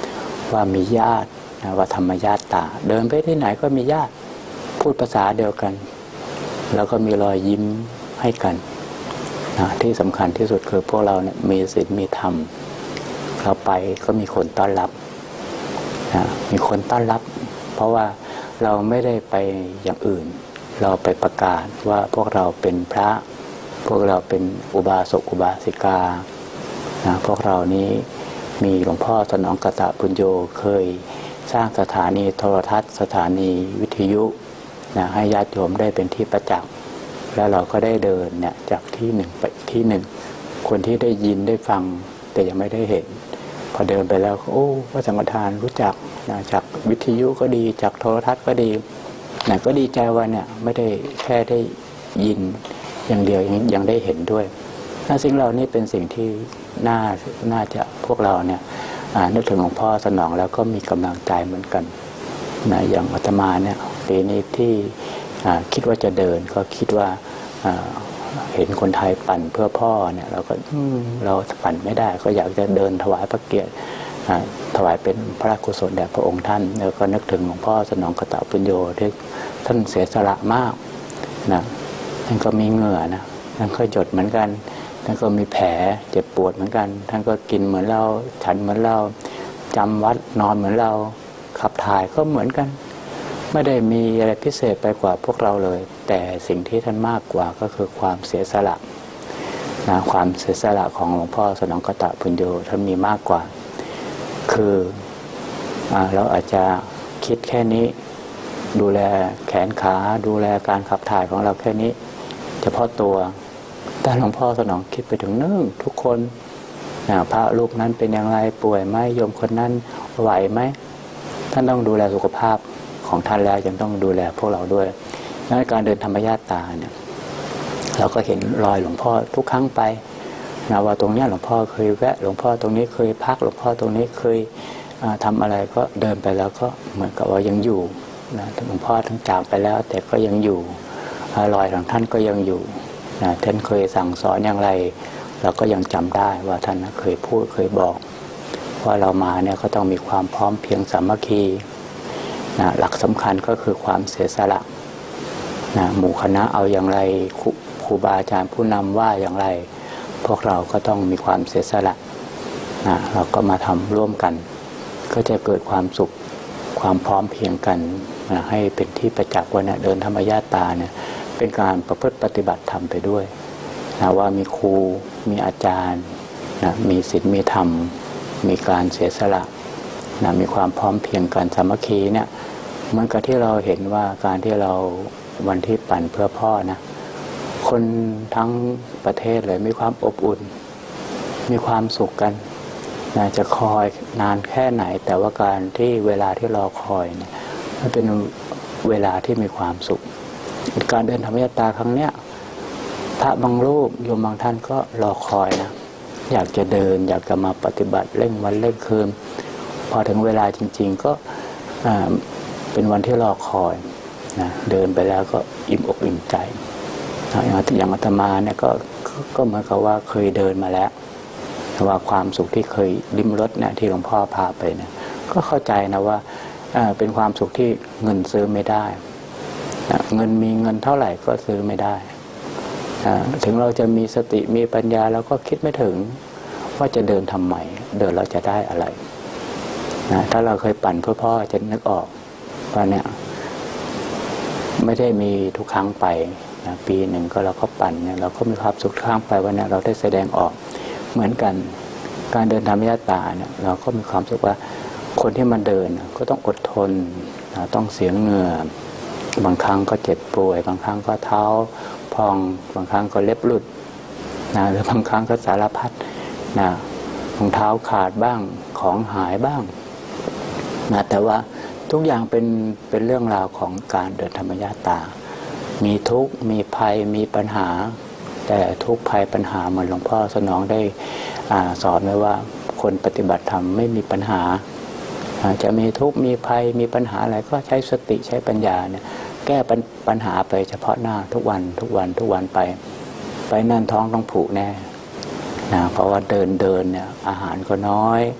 Speaker 3: ว่ามีญาตินะว่าธรรมญาติตาเดินไปที่ไหนก็มีญาติพูดภาษาเดียวกันแล้วก็มีรอยยิ้มให้กันนะที่สำคัญที่สุดคือพวกเราเนี่ยมีศีลมีธรรมเราไปก็มีคนต้อนรับนะมีคนต้อนรับเพราะว่าเราไม่ได้ไปอย่างอื่นเราไปประกาศว่าพวกเราเป็นพระพวกเราเป็นอุบาสกอุบาสิกานะพวกเรานี้มีหลวงพ่อสนองกตปุญโญเคยสร้างสถานีโทรทัศน์สถานีวิทยุนะให้ญาติโยมได้เป็นที่ประจักษ์แล้วเราก็ได้เดินเนี่ยจากที่หนึ่งไปที่หนึ่งคนที่ได้ยินได้ฟังแต่ยังไม่ได้เห็นพอเดินไปแล้วโอ้พระสังฆทานรู้จักนะจากวิทยุก็ดีจากโทรทัศน์ก็ดีนะก็ดีใจว่าเนี่ยไม่ได้แค่ได้ยินอย่างเดียวยังยังได้เห็นด้วยนะสิ่งเหล่านี้เป็นสิ่งที่น่าน่าจะพวกเราเนี่ยนึกถึงหลวงพ่อสนองแล้วก็มีกำลังใจเหมือนกันนะอย่างอาตมาเนี่ยปีนี้ที่คิดว่าจะเดินก็คิดว่าเห็นคนไทยปั่นเพื่อพ่อเนี่ยเราก็เราปั่นไม่ได้ก็อยากจะเดินถวายพระเกียรติถวายเป็นพระราชกุศลแด่พระองค์ท่านแล้วก็นึกถึงหลวงพ่อสนองกตปุญโญที่ท่านเสียสละมากนะท่านก็มีเหงื่อนะท่านก็หยดเหมือนกันท่านก็มีแผลเจ็บปวดเหมือนกันท่านก็กินเหมือนเราฉันเหมือนเราจำวัดนอนเหมือนเราขับถ่ายก็เหมือนกันไม่ได้มีอะไรพิเศษไปกว่าพวกเราเลยแต่สิ่งที่ท่านมากกว่าก็คือความเสียสละนะความเสียสละของหลวงพ่อสนองกตปุญโญท่านมีมากกว่าคือเราอาจจะคิดแค่นี้ดูแลแขนขาดูแลการขับถ่ายของเราแค่นี้เฉพาะตัวแต่หลวงพ่อสนองคิดไปถึงนึ่งทุกคนนะพระรูปนั้นเป็นอย่างไรป่วยไหมโยมคนนั้นไหวไหมท่านต้องดูแลสุขภาพของท่านแล้วยังต้องดูแลพวกเราด้วยในการเดินธรรมญาตราเนี่ยเราก็เห็นรอยหลวงพ่อทุกครั้งไปนะว่าตรงนี้หลวงพ่อเคยแวะหลวงพ่อตรงนี้เคยพักหลวงพ่อตรงนี้เคยทำอะไรก็เดินไปแล้วก็เหมือนกับว่ายังอยู่นะหลวงพ่อทั้งจากไปแล้วแต่ก็ยังอยู่รอยของท่านก็ยังอยู่นะท่านเคยสั่งสอนอย่างไรเราก็ยังจำได้ว่าท่านเคยพูดเคยบอกว่าเรามาเนี่ยก็ต้องมีความพร้อมเพียงสามัคคีนะหลักสำคัญก็คือความเสียสละนะหมู่คณะเอาอย่างไรครูบาอาจารย์ผู้นำว่าอย่างไรพวกเราก็ต้องมีความเสียสละนะเราก็มาทำร่วมกันก็จะเกิดความสุขความพร้อมเพียงกันนะให้เป็นที่ประจักษ์ว่าเนี่ยเดินธรรมญาตราเนี่ยเป็นการประพฤติปฏิบัติธรรมไปด้วยนะว่ามีครูมีอาจารย์นะมีศีลมีธรรมมีการเสียสละนะมีความพร้อมเพียงกันสามัคคีเนี่ยเหมือนกับที่เราเห็นว่าการที่เราวันที่ปั่นเพื่อพ่อนะคนทั้งประเทศเลยมีความอบอุ่นมีความสุขกันนะจะคอยนานแค่ไหนแต่ว่าการที่เวลาที่รอคอยเนี่ยมันเป็นเวลาที่มีความสุขการเดินธรรมญาตราครั้งเนี้ยพระบางรูปโยมบางท่านก็รอคอยนะอยากจะเดินอยากจะมาปฏิบัติเร่งวันเร่งคืนพอถึงเวลาจริงๆก็เป็นวันที่รอคอยนะเดินไปแล้วก็อิ่มอกอิ่มใจอย่างอาตมาเนี่ยก็ก็เหมือนกับว่าเคยเดินมาแล้วแต่ว่าความสุขที่เคยลิ้มรสเนี่ยที่หลวงพ่อพาไปเนี่ยก็เข้าใจนะว่าเป็นความสุขที่เงินซื้อไม่ได้เงินมีเงินเท่าไหร่ก็ซื้อไม่ได้ถึงเราจะมีสติมีปัญญาเราก็คิดไม่ถึงว่าจะเดินทำไมเดินเราจะได้อะไรนะถ้าเราเคยปั่นเพื่อพ่อจะนึกออกว่าเนี่ยไม่ได้มีทุกครั้งไปนะปีหนึ่งก็เราก็ปั่นเนี่ยเราก็มีความสุขทุกครั้งไปว่าเนี่ยเราได้แสดงออกเหมือนกันการเดินธรรมญาตราเนี่ยเราก็มีความสุขว่าคนที่มาเดินก็ต้องอดทนนะต้องเสียเหงื่อบางครั้งก็เจ็บป่วยบางครั้งก็เท้าพองบางครั้งก็เล็บหลุดนะหรือบางครั้งก็สารพัดนะรองเท้าขาดบ้างของหายบ้างนะแต่ว่าทุกอย่างเป็นเป็นเรื่องราวของการเดินธรรมญาตรามีทุกข์มีภัยมีปัญหาแต่ทุกข์ภัยปัญหาเหมือนหลวงพ่อสนองได้อ่าสอนไว้ว่าคนปฏิบัติธรรมไม่มีปัญหาจะมีทุกข์มีภัยมีปัญหาอะไรก็ใช้สติใช้ปัญญาเนี่ยแก้ปัญหาไปเฉพาะหน้าทุกวันทุกวันทุกวันไปไปนั่นท้องต้องผูกแน่นะเพราะว่าเดินเดินเนี่ยอาหารก็น้อย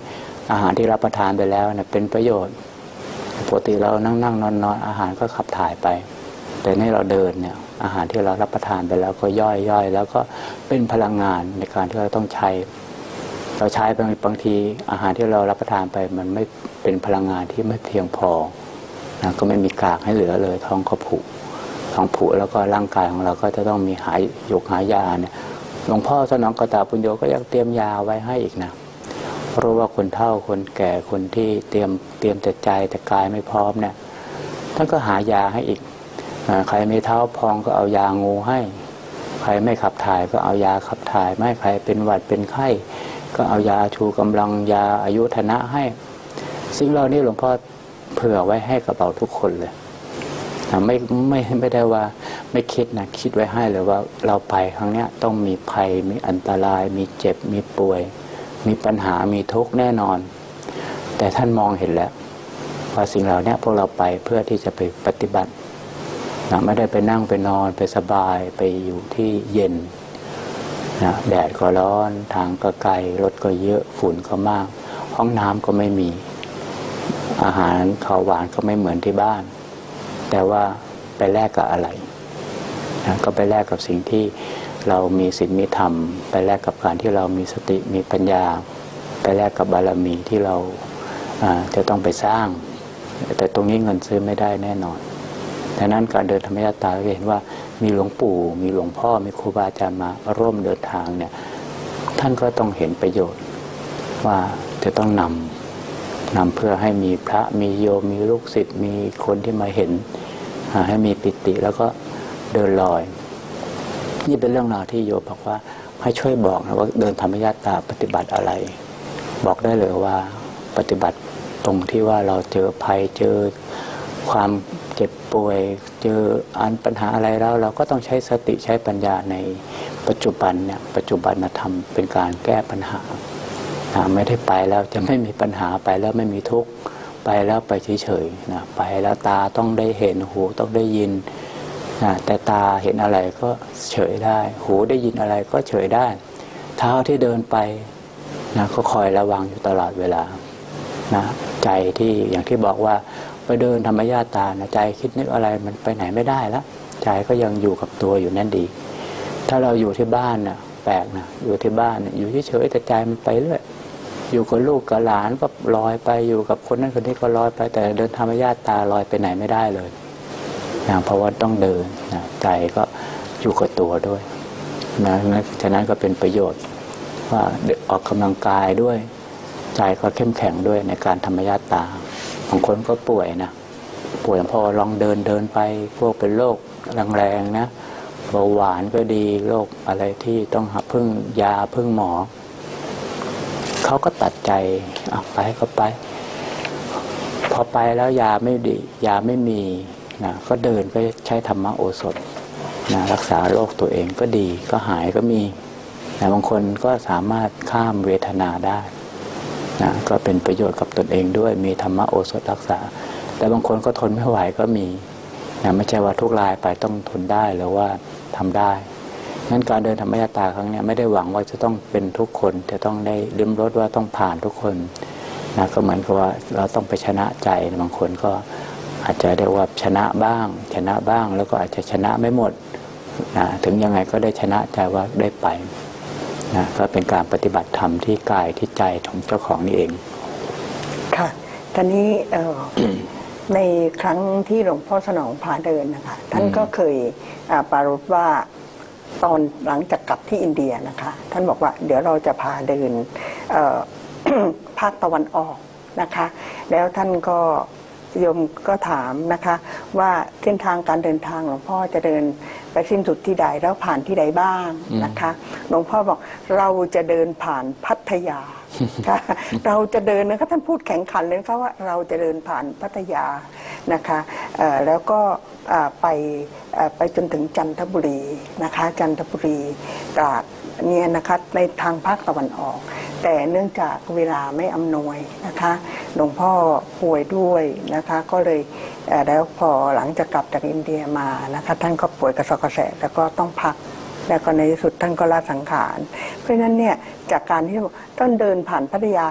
Speaker 3: อาหารที่รับประทานไปแล้วเนี่ยเป็นประโยชน์ปกติเรานั่งนั่งนอนนอนอาหารก็ขับถ่ายไปแต่นี่เราเดินเนี่ยอาหารที่เรารับประทานไปแล้วก็ย่อยย่อยแล้วก็เป็นพลังงานในการที่เราต้องใช้เราใช้บางบางทีอาหารที่เรารับประทานไปมันไม่เป็นพลังงานที่ไม่เพียงพอนะก็ไม่มีกากให้เหลือเลยท้องก็ผุท้องผุแล้วก็ร่างกายของเราก็จะต้องมีหายยกหายาเนี่ยหลวงพ่อสนองกตาปุญโญก็ยังเตรียมยาไว้ให้อีกนะรู้ว่าคนเฒ่าคนแก่คนที่เตรียมเตรียมแต่ใจแต่กายไม่พร้อมเนี่ยท่านก็หายาให้อีกใครไม่เท้าพองก็เอายางูให้ใครไม่ขับถ่ายก็เอายาขับถ่ายไม่ใครเป็นหวัดเป็นไข้ก็เอายาชูกำลังยาอายุทนะให้สิ่งเหล่านี้หลวงพ่อเผื่อไว้ให้กับเราทุกคนเลยไม่ไม่ไม่ได้ว่าไม่คิดนะคิดไว้ให้เลยว่าเราไปครั้งนี้ต้องมีภัยมีอันตรายมีเจ็บมีป่วยมีปัญหามีทุกข์แน่นอนแต่ท่านมองเห็นแล้วว่าสิ่งเหล่านี้พวกเราไปเพื่อที่จะไปปฏิบัตินะไม่ได้ไปนั่งไปนอนไปสบายไปอยู่ที่เย็นนะแดดก็ร้อนทางก็ไกลรถก็เยอะฝุ่นก็มากห้องน้ำก็ไม่มีอาหารข้าวหวานก็ไม่เหมือนที่บ้านแต่ว่าไปแลกกับอะไรนะก็ไปแลกกับสิ่งที่เรามีศีลมีธรรมไปแลกกับการที่เรามีสติมีปัญญาไปแลกกับบารมีที่เราจะต้องไปสร้างแต่ตรงนี้เงินซื้อไม่ได้แน่นอนดังนั้นการเดินธรรมยาตราเห็นว่ามีหลวงปู่มีหลวงพ่อมีครูบาอาจารย์มาร่วมเดินทางเนี่ยท่านก็ต้องเห็นประโยชน์ว่าจะต้องนำนำเพื่อให้มีพระมีโยมมีลูกศิษย์มีคนที่มาเห็นให้มีปิติแล้วก็เดินลอยนี่เป็นเรื่องราวที่โยมบอกว่าให้ช่วยบอกนะว่าเดินธรรมยาตราปฏิบัติอะไรบอกได้เลยว่าปฏิบัติตรงที่ว่าเราเจอภัยเจอความเจ็บป่วยเจออันปัญหาอะไรแล้วเราก็ต้องใช้สติใช้ปัญญาในปัจจุบันเนี่ยปัจจุบันธรรมเป็นการแก้ปัญหาไม่ได้ไปแล้วจะไม่มีปัญหาไปแล้วไม่มีทุกข์ไปแล้วไปเฉยๆนะไปแล้วตาต้องได้เห็นหูต้องได้ยินนะแต่ตาเห็นอะไรก็เฉยได้หูได้ยินอะไรก็เฉยได้เท้าที่เดินไปนะก็คอยระวังอยู่ตลอดเวลานะใจที่อย่างที่บอกว่าไปเดินธรรมญาตรานะใจคิดนึกอะไรมันไปไหนไม่ได้แล้วใจก็ยังอยู่กับตัวอยู่นั่นดีถ้าเราอยู่ที่บ้านนะแปลกนะอยู่ที่บ้านนะอยู่เฉยๆแต่ใจมันไปเรื่อยอยู่กับลูกกับหลานก็ลอยไปอยู่กับคนนั้นคนนี้ก็ลอยไปแต่เดินธรรมญาตราลอยไปไหนไม่ได้เลยนะเพราะว่าต้องเดินนะใจก็อยู่กับตัวด้วยนะฉะนั้นก็เป็นประโยชน์ว่าออกกำลังกายด้วยใจก็เข้มแข็งด้วยในการธรรมญาตราบางคนก็ป่วยนะป่วยพอลองเดินเดินไปพวกเป็นโรคแรงๆนะเบาหวานก็ดีโรคอะไรที่ต้องหาพึ่งยาพึ่งหมอเขาก็ตัดใจเอาไปก็ไปพอไปแล้วยาไม่ดียาไม่มีนะก็เดินก็ใช้ธรรมโอสถนะรักษาโรคตัวเองก็ดีก็หายก็มีแต่บางคนก็สามารถข้ามเวทนาได้นะก็เป็นประโยชน์กับตนเองด้วยมีธรรมโอสถรักษาแต่บางคนก็ทนไม่ไหวก็มีนะไม่ใช่ว่าทุกรายไปต้องทนได้หรือว่าทำได้งั้นการเดินธรรมญาตราครั้งนี้ไม่ได้หวังว่าจะต้องเป็นทุกคนจะต้องได้ลิ้มรสว่าต้องผ่านทุกคนนะก็เหมือนกับว่าเราต้องไปชนะใจบางคนก็อาจจะได้ว่าชนะบ้างชนะบ้างแล้วก็อาจจะชนะไม่หมดนะถึงยังไงก็ได้ชนะใจว่าได้ไปนะก็เป็นการปฏิบัติธรรมที่กายที่ใจของเจ้าของนี่เอง
Speaker 2: ค่ะตอนนี้ ในครั้งที่หลวงพ่อสนองพาเดินนะคะท่านก็เคยปรารภว่าตอนหลังจากกลับที่อินเดียนะคะท่านบอกว่าเดี๋ยวเราจะพาเดิน ภาคตะวันออกนะคะแล้วท่านก็โยมก็ถามนะคะว่าเส้นทางการเดินทางหลวงพ่อจะเดินไปสิ้นสุดที่ใดแล้วผ่านที่ใดบ้างนะคะหลวงพ่อบอกเราจะเดินผ่านพัทยา เราจะเดินนะคะท่านพูดแข็งขันเลยนะคะว่าเราจะเดินผ่านพัทยานะคะแล้วก็ไปไปจนถึงจันทบุรีนะคะจันทบุรีตราดเนี่ยนะคะในทางภาคตะวันออกแต่เนื่องจากเวลาไม่อำนวยนะคะหลวงพ่อป่วยด้วยนะคะก็เลยแล้วพอหลังจากกลับจากอินเดียมานะคะท่านก็ป่วยกระสอบกระแสแล้วก็ต้องพักแล้วก็ในที่สุดท่านก็ละสังขารเพราะฉะนั้นเนี่ยจากการที่ท่านเดินผ่านพัทยา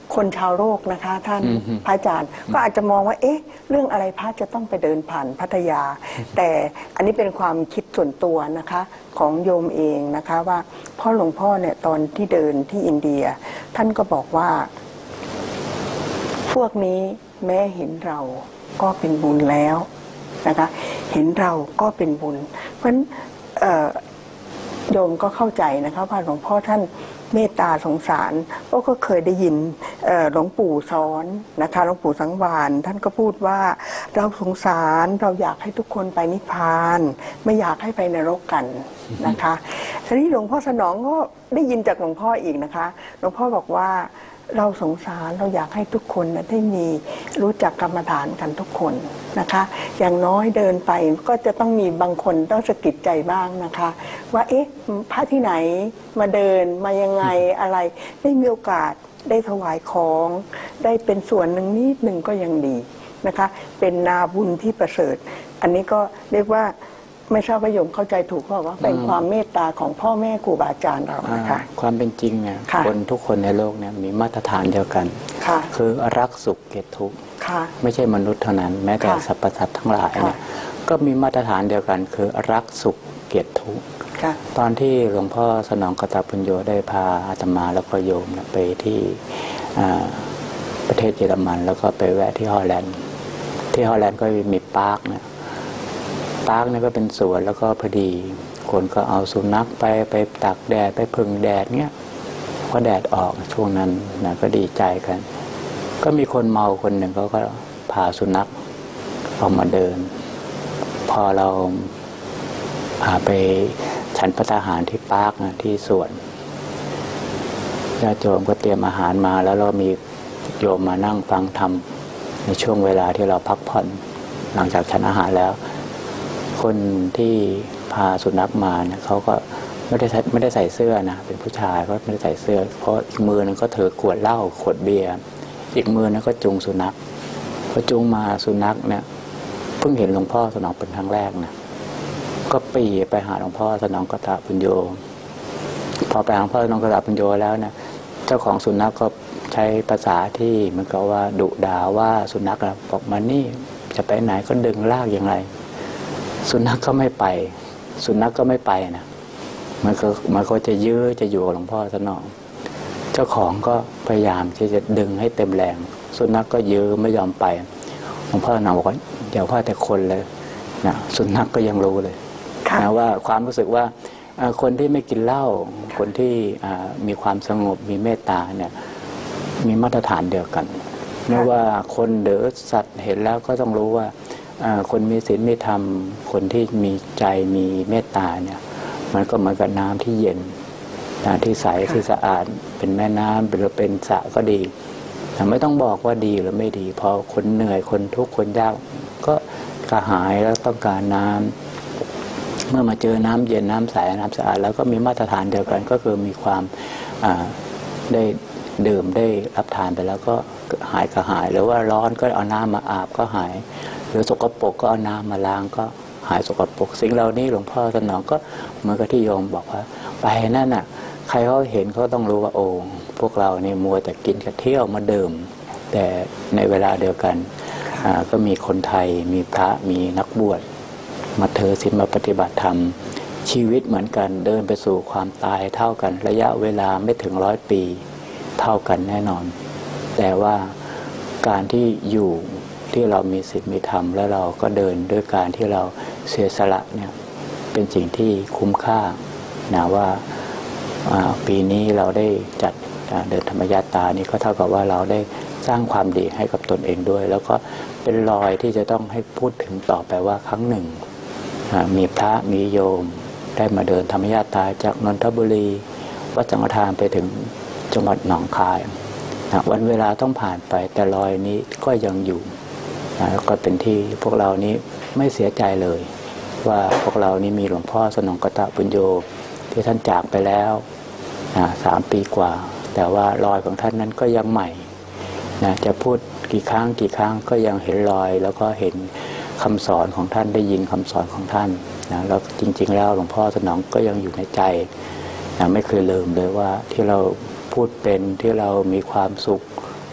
Speaker 2: คนชาวโลกนะคะท่านพระอาจารย์ก็อาจจะมองว่าเอ๊ะเรื่องอะไรพระจะต้องไปเดินผ่านพัทยา แต่อันนี้เป็นความคิดส่วนตัวนะคะของโยมเองนะคะว่าพ่อหลวงพ่อเนี่ยตอนที่เดินที่อินเดียท่านก็บอกว่าพวกนี้แม้เห็นเราก็เป็นบุญแล้วนะคะเห็นเราก็เป็นบุญเพราะฉะนั้นโยมก็เข้าใจนะคะว่าหลวงพ่อท่านเมตตาสงสารก็เคยได้ยินหลวงปู่สอนนะคะหลวงปู่สังวาลท่านก็พูดว่าเราสงสารเราอยากให้ทุกคนไปนิพพานไม่อยากให้ไปนรกกันนะคะทีนี้หลวงพ่อสนองก็ได้ยินจากหลวงพ่ออีกนะคะหลวงพ่อบอกว่าเราสงสารเราอยากให้ทุกคนนะได้มีรู้จักกรรมฐานกันทุกคนนะคะอย่างน้อยเดินไปก็จะต้องมีบางคนต้องสะกิดใจบ้างนะคะว่าเอ๊ะพระที่ไหนมาเดินมายังไงอะไรได้มีโอกาสได้ถวายของได้เป็นส่วนหนึ่งนิดหนึ่งก็ยังดีนะคะเป็นนาบุญที่ประเสริฐอันนี้ก็เรียกว่าไม่ทราบว่าโยมเข้าใจถูกหรือเปล่าว่าเป็นความเมตตาของพ่อแม่ครูบาอาจารย์เรานะคะ
Speaker 3: ความเป็นจริงเนี่ยคนทุกคนในโลกเนี่ยมีมาตรฐานเดียวกันคือรักสุขเกลียดทุกข์ไม่ใช่มนุษย์เท่านั้นแม้แต่สรรพสัตว์ทั้งหลายเนี่ยก็มีมาตรฐานเดียวกันคือรักสุขเกลียดทุกข์ตอนที่หลวงพ่อสนองกตปุญโญได้พาอาตมาแล้วก็โยมไปที่ประเทศเยอรมันแล้วก็ไปแวะที่ฮอลแลนด์ที่ฮอลแลนด์ก็มีปาร์คเนี่ยปาร์คนี่ก็เป็นสวนแล้วก็พอดีคนก็เอาสุนัขไปไปตากแดดไปพึ่งแดดเนี้ยพอแดดออกช่วงนั้นนะก็ดีใจกันก็มีคนเมาคนหนึ่งเขาก็พาสุนัขออกมาเดินพอเราพาไปฉันภัตตาหารที่ปาร์คนะที่สวนญาติโยมก็เตรียมอาหารมาแล้วเรามีโยมมานั่งฟังธรรมในช่วงเวลาที่เราพักผ่อนหลังจากฉันอาหารแล้วคนที่พาสุนัขมาเนี่ยเขาก็ไม่ได้ไม่ได้ใส่เสื้อนะเป็นผู้ชายก็ไม่ได้ใส่เสื้อเพราะอีกมือนึงก็ถือขวดเหล้าขวดเบียร์อีกมือนึงก็จูงสุนัขพอจูงมาสุนัขเนี่ยเพิ่งเห็นหลวงพ่อสนองเป็นครั้งแรกนะก็ปีไปหาหลวงพ่อสนองกตปุญโญพอไปหาหลวงพ่อสนองกตปุญโญแล้วเนี่ยเจ้าของสุนัขก็ใช้ภาษาที่มันก็ว่าดุด่าว่าสุนัขบอกมานี่จะไปไหนก็ดึงลากอย่างไรสุนัขก็ไม่ไปสุนัขก็ไม่ไปนะมันก็มันก็จะยื้อจะอยู่กับหลวงพ่อสนองเจ้าของก็พยายามที่จะดึงให้เต็มแรงสุนัขก็ยื้อไม่ยอมไปหลวงพ่อสนองบอกว่าอย่าว่าแต่คนเลยนะสุนัขก็ยังรู้เลยนะว่าความรู้สึกว่าคนที่ไม่กินเหล้าคนที่มีความสงบมีเมตตาเนี่ยมีมาตรฐานเดียวกันไม่ว่าคนหรือสัตว์เห็นแล้วก็ต้องรู้ว่าคนมีศีลมีธรรมคนที่มีใจมีเมตตาเนี่ยมันก็เหมือนกับน้ำที่เย็นน้ำที่ใสที่สะอาดเป็นแม่น้ำหรือเป็นสระก็ดีแต่ไม่ต้องบอกว่าดีหรือไม่ดีพอคนเหนื่อยคนทุกข์คนยากก็กระหายแล้วต้องการน้ำเมื่อมาเจอน้ำเย็นน้ำใสน้ำสะอาดแล้วก็มีมาตรฐานเดียวกันก็คือมีความได้ดื่มได้รับทานไปแล้วก็หายกระหายหรือว่าร้อนก็เอาน้ำมาอาบก็หายหรือสกปรกก็เอาน้ำมาล้างก็หายสกปรกสิ่งเหล่านี้หลวงพ่อสนองก็เหมือนกับที่โยมบอกว่าไปนั่นน่ะใครเขาเห็นเขาต้องรู้ว่าโอ้พวกเราเนี่ยมัวแต่กินกับเที่ยวมาดื่มแต่ในเวลาเดียวกันก็มีคนไทยมีพระมีนักบวชมาเธอศีลมาปฏิบัติธรรมชีวิตเหมือนกันเดินไปสู่ความตายเท่ากันระยะเวลาไม่ถึงร้อยปีเท่ากันแน่นอนแต่ว่าการที่อยู่ที่เรามีศีลมีธรรมแล้วเราก็เดินด้วยการที่เราเสียสละเนี่ยเป็นสิ่งที่คุ้มค่านะว่าปีนี้เราได้จัดเดินธรรมญาตรานี้ก็เท่ากับว่าเราได้สร้างความดีให้กับตนเองด้วยแล้วก็เป็นรอยที่จะต้องให้พูดถึงต่อไปว่าครั้งหนึ่งมีพระมีโยมได้มาเดินธรรมญาตราจากนนทบุรีวัดสังฆทานไปถึงจังหวัดหนองคายวันเวลาต้องผ่านไปแต่รอยนี้ก็ยังอยู่แล้วก็เป็นที่พวกเรานี้ไม่เสียใจเลยว่าพวกเรานี้มีหลวงพ่อสนองกตปุญโญที่ท่านจากไปแล้วสามปีกว่าแต่ว่ารอยของท่านนั้นก็ยังใหม่นะจะพูดกี่ครั้งกี่ครั้งก็ยังเห็นรอยแล้วก็เห็นคำสอนของท่านได้ยินคำสอนของท่านนะแล้วจริงๆแล้วหลวงพ่อสนองก็ยังอยู่ในใจนะไม่เคยลืมเลยว่าที่เราพูดเป็นที่เรามีความสุข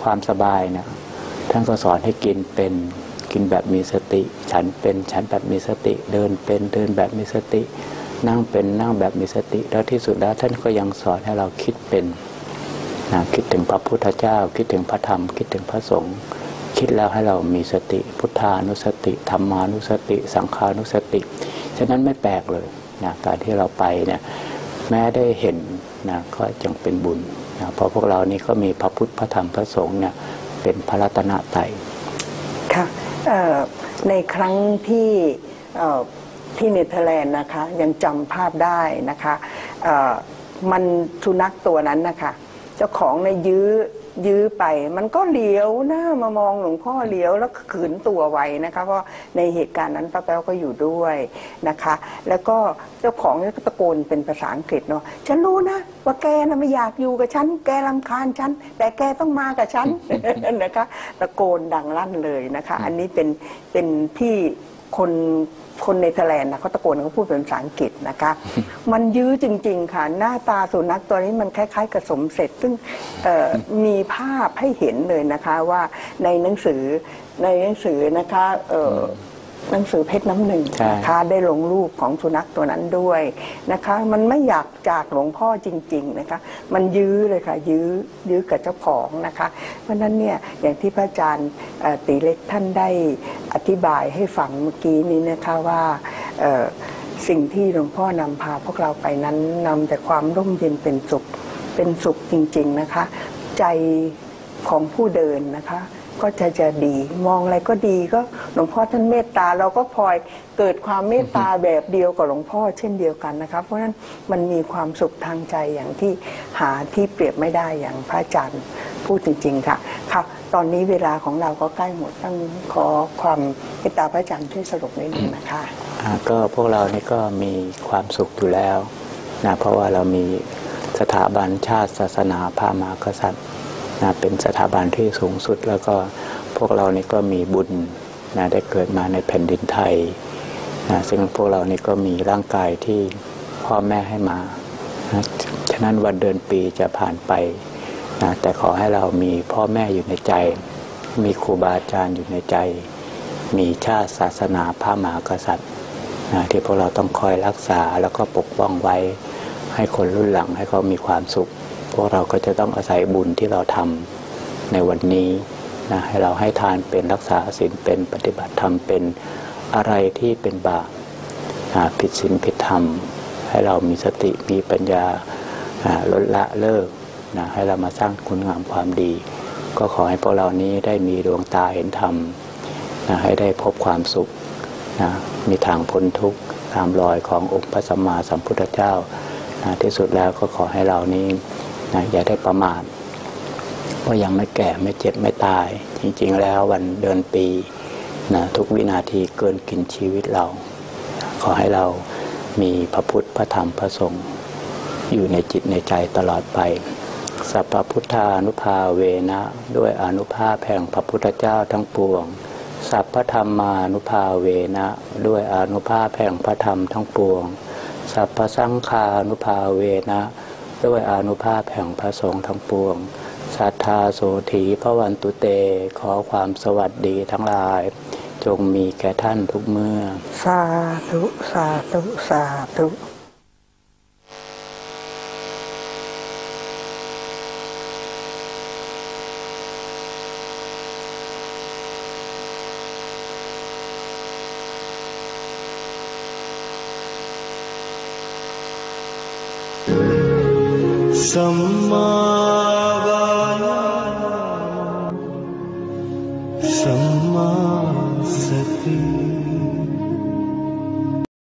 Speaker 3: ความสบายเนี่ยท่านก็สอนให้กินเป็นกินแบบมีสติฉันเป็นฉันแบบมีสติเดินเป็นเดินแบบมีสตินั่งเป็นนั่งแบบมีสติแล้วที่สุดแล้วท่านก็ยังสอนให้เราคิดเป็นนะคิดถึงพระพุทธเจ้าคิดถึงพระธรรมคิดถึงพระสงฆ์คิดแล้วให้เรามีสติพุทธานุสติธรรมานุสติสังฆานุสติฉะนั้นไม่แปลกเลยนะการที่เราไปเนี่ยแม้ได้เห็นนะก็จึงเป็นบุญนะเพราะพวกเรานี่ก็มีพระพุทธพระธรรมพระสงฆ์เนี่ยเป็นพระรัตนตรัย
Speaker 2: ค่ะในครั้งที่ที่เนเธอร์แลนด์นะคะยังจำภาพได้นะคะมันสุนัขตัวนั้นนะคะเจ้าของในยื้อยื้อไปมันก็เลี้ยวหน้ามามองหลวงพ่อเลี้ยวแล้วขืนตัวไว้นะคะเพราะในเหตุการณ์นั้นป้าแป๊วก็อยู่ด้วยนะคะแล้วก็เจ้าของก็ตะโกนเป็นภาษาอังกฤษเนาะฉันรู้นะว่าแกนะไม่อยากอยู่กับฉันแกรำคาญฉันแต่แกต้องมากับฉัน นะคะตะโกนดังลั่นเลยนะคะอันนี้เป็นเป็นที่คนคนเนเธอร์แลนด์นะเขาตะโกนเขาพูดเป็นภาษาอังกฤษนะคะมันยื้อจริงๆค่ะหน้าตาสุนัขตัวนี้มันคล้ายๆกับสมเสร็จซึ่งมีภาพให้เห็นเลยนะคะว่าในหนังสือในหนังสือนะคะหนังสือเพชรน้ำหนึ่งนะคะได้ลงรูปของสุนัขตัวนั้นด้วยนะคะมันไม่อยากจากหลวงพ่อจริงๆนะคะมันยื้อเลยค่ะยื้อยื้อกับเจ้าของนะคะเพราะนั้นเนี่ยอย่างที่พระอาจารย์ตีเล็กท่านได้อธิบายให้ฟังเมื่อกี้นี้นะคะว่าสิ่งที่หลวงพ่อนำพาพวกเราไปนั้นนำแต่ความร่มเย็นเป็นสุขเป็นสุขจริงๆนะคะใจของผู้เดินนะคะก็จะจะดีมองอะไรก็ดีก็หลวงพ่อท่านเมตตาเราก็พลอยเกิดความเมตตาแบบเดียวกับหลวงพ่อเช่นเดียวกันนะครับเพราะฉะนั้นมันมีความสุขทางใจอย่างที่หาที่เปรียบไม่ได้อย่างพระอาจารย์พูดจริงๆค่ะค่ะตอนนี้เวลาของเราก็ใกล้หมดต้องขอความเมตตาพระอาจารย์ช่วยสรุปนิดนึงนะคะ
Speaker 3: ก็พวกเรานี่ก็มีความสุขอยู่แล้วนะเพราะว่าเรามีสถาบันชาติศาสนาพระมหากษัตริย์นะเป็นสถาบันที่สูงสุดแล้วก็พวกเรานี่ก็มีบุญนะได้เกิดมาในแผ่นดินไทยนะซึ่งพวกเรานี่ก็มีร่างกายที่พ่อแม่ให้มานะฉะนั้นวันเดือนปีจะผ่านไปนะแต่ขอให้เรามีพ่อแม่อยู่ในใจมีครูบาอาจารย์อยู่ในใจมีชาติศาสนาพระมหากษัตริย์นะที่พวกเราต้องคอยรักษาแล้วก็ปกป้องไว้ให้คนรุ่นหลังให้เขามีความสุขพวกเราก็จะต้องอาศัยบุญที่เราทำในวันนี้นะให้เราให้ทานเป็นรักษาศีลเป็นปฏิบัติธรรมเป็นอะไรที่เป็นบาปผิดศีลผิดธรรมให้เรามีสติมีปัญญาลดละเลิกนะให้เรามาสร้างคุณงามความดีก็ขอให้พวกเรานี้ได้มีดวงตาเห็นธรรมนะให้ได้พบความสุขนะมีทางพ้นทุกข์ตามรอยขององค์พระสัมมาสัมพุทธเจ้านะที่สุดแล้วก็ขอให้เรานี้นะอย่าได้ประมาทว่ายังไม่แก่ไม่เจ็บไม่ตายจริงๆแล้ววันเดือนปีนะทุกวินาทีเกินกินชีวิตเราขอให้เรามีพระพุทธพระธรรมพระสงฆ์อยู่ในจิตในใจตลอดไปสัพพพุทธานุภาเวนะด้วยอานุภาพแห่งพระพุทธเจ้าทั้งปวงสัพพธรรมานุภาเวนะด้วยอานุภาพแห่งพระธรรมทั้งปวงสัพพสังฆานุภาเวนะด้วยอานุภาพแห่งพระสงฆ์ทั้งปวงศรัทธาโสถีพระวันตุเตขอความสวัสดีทั้งหลายจงมีแก่ท่านทุกเมื่อ
Speaker 2: สาธุสาธุสาธุ
Speaker 1: สัมมา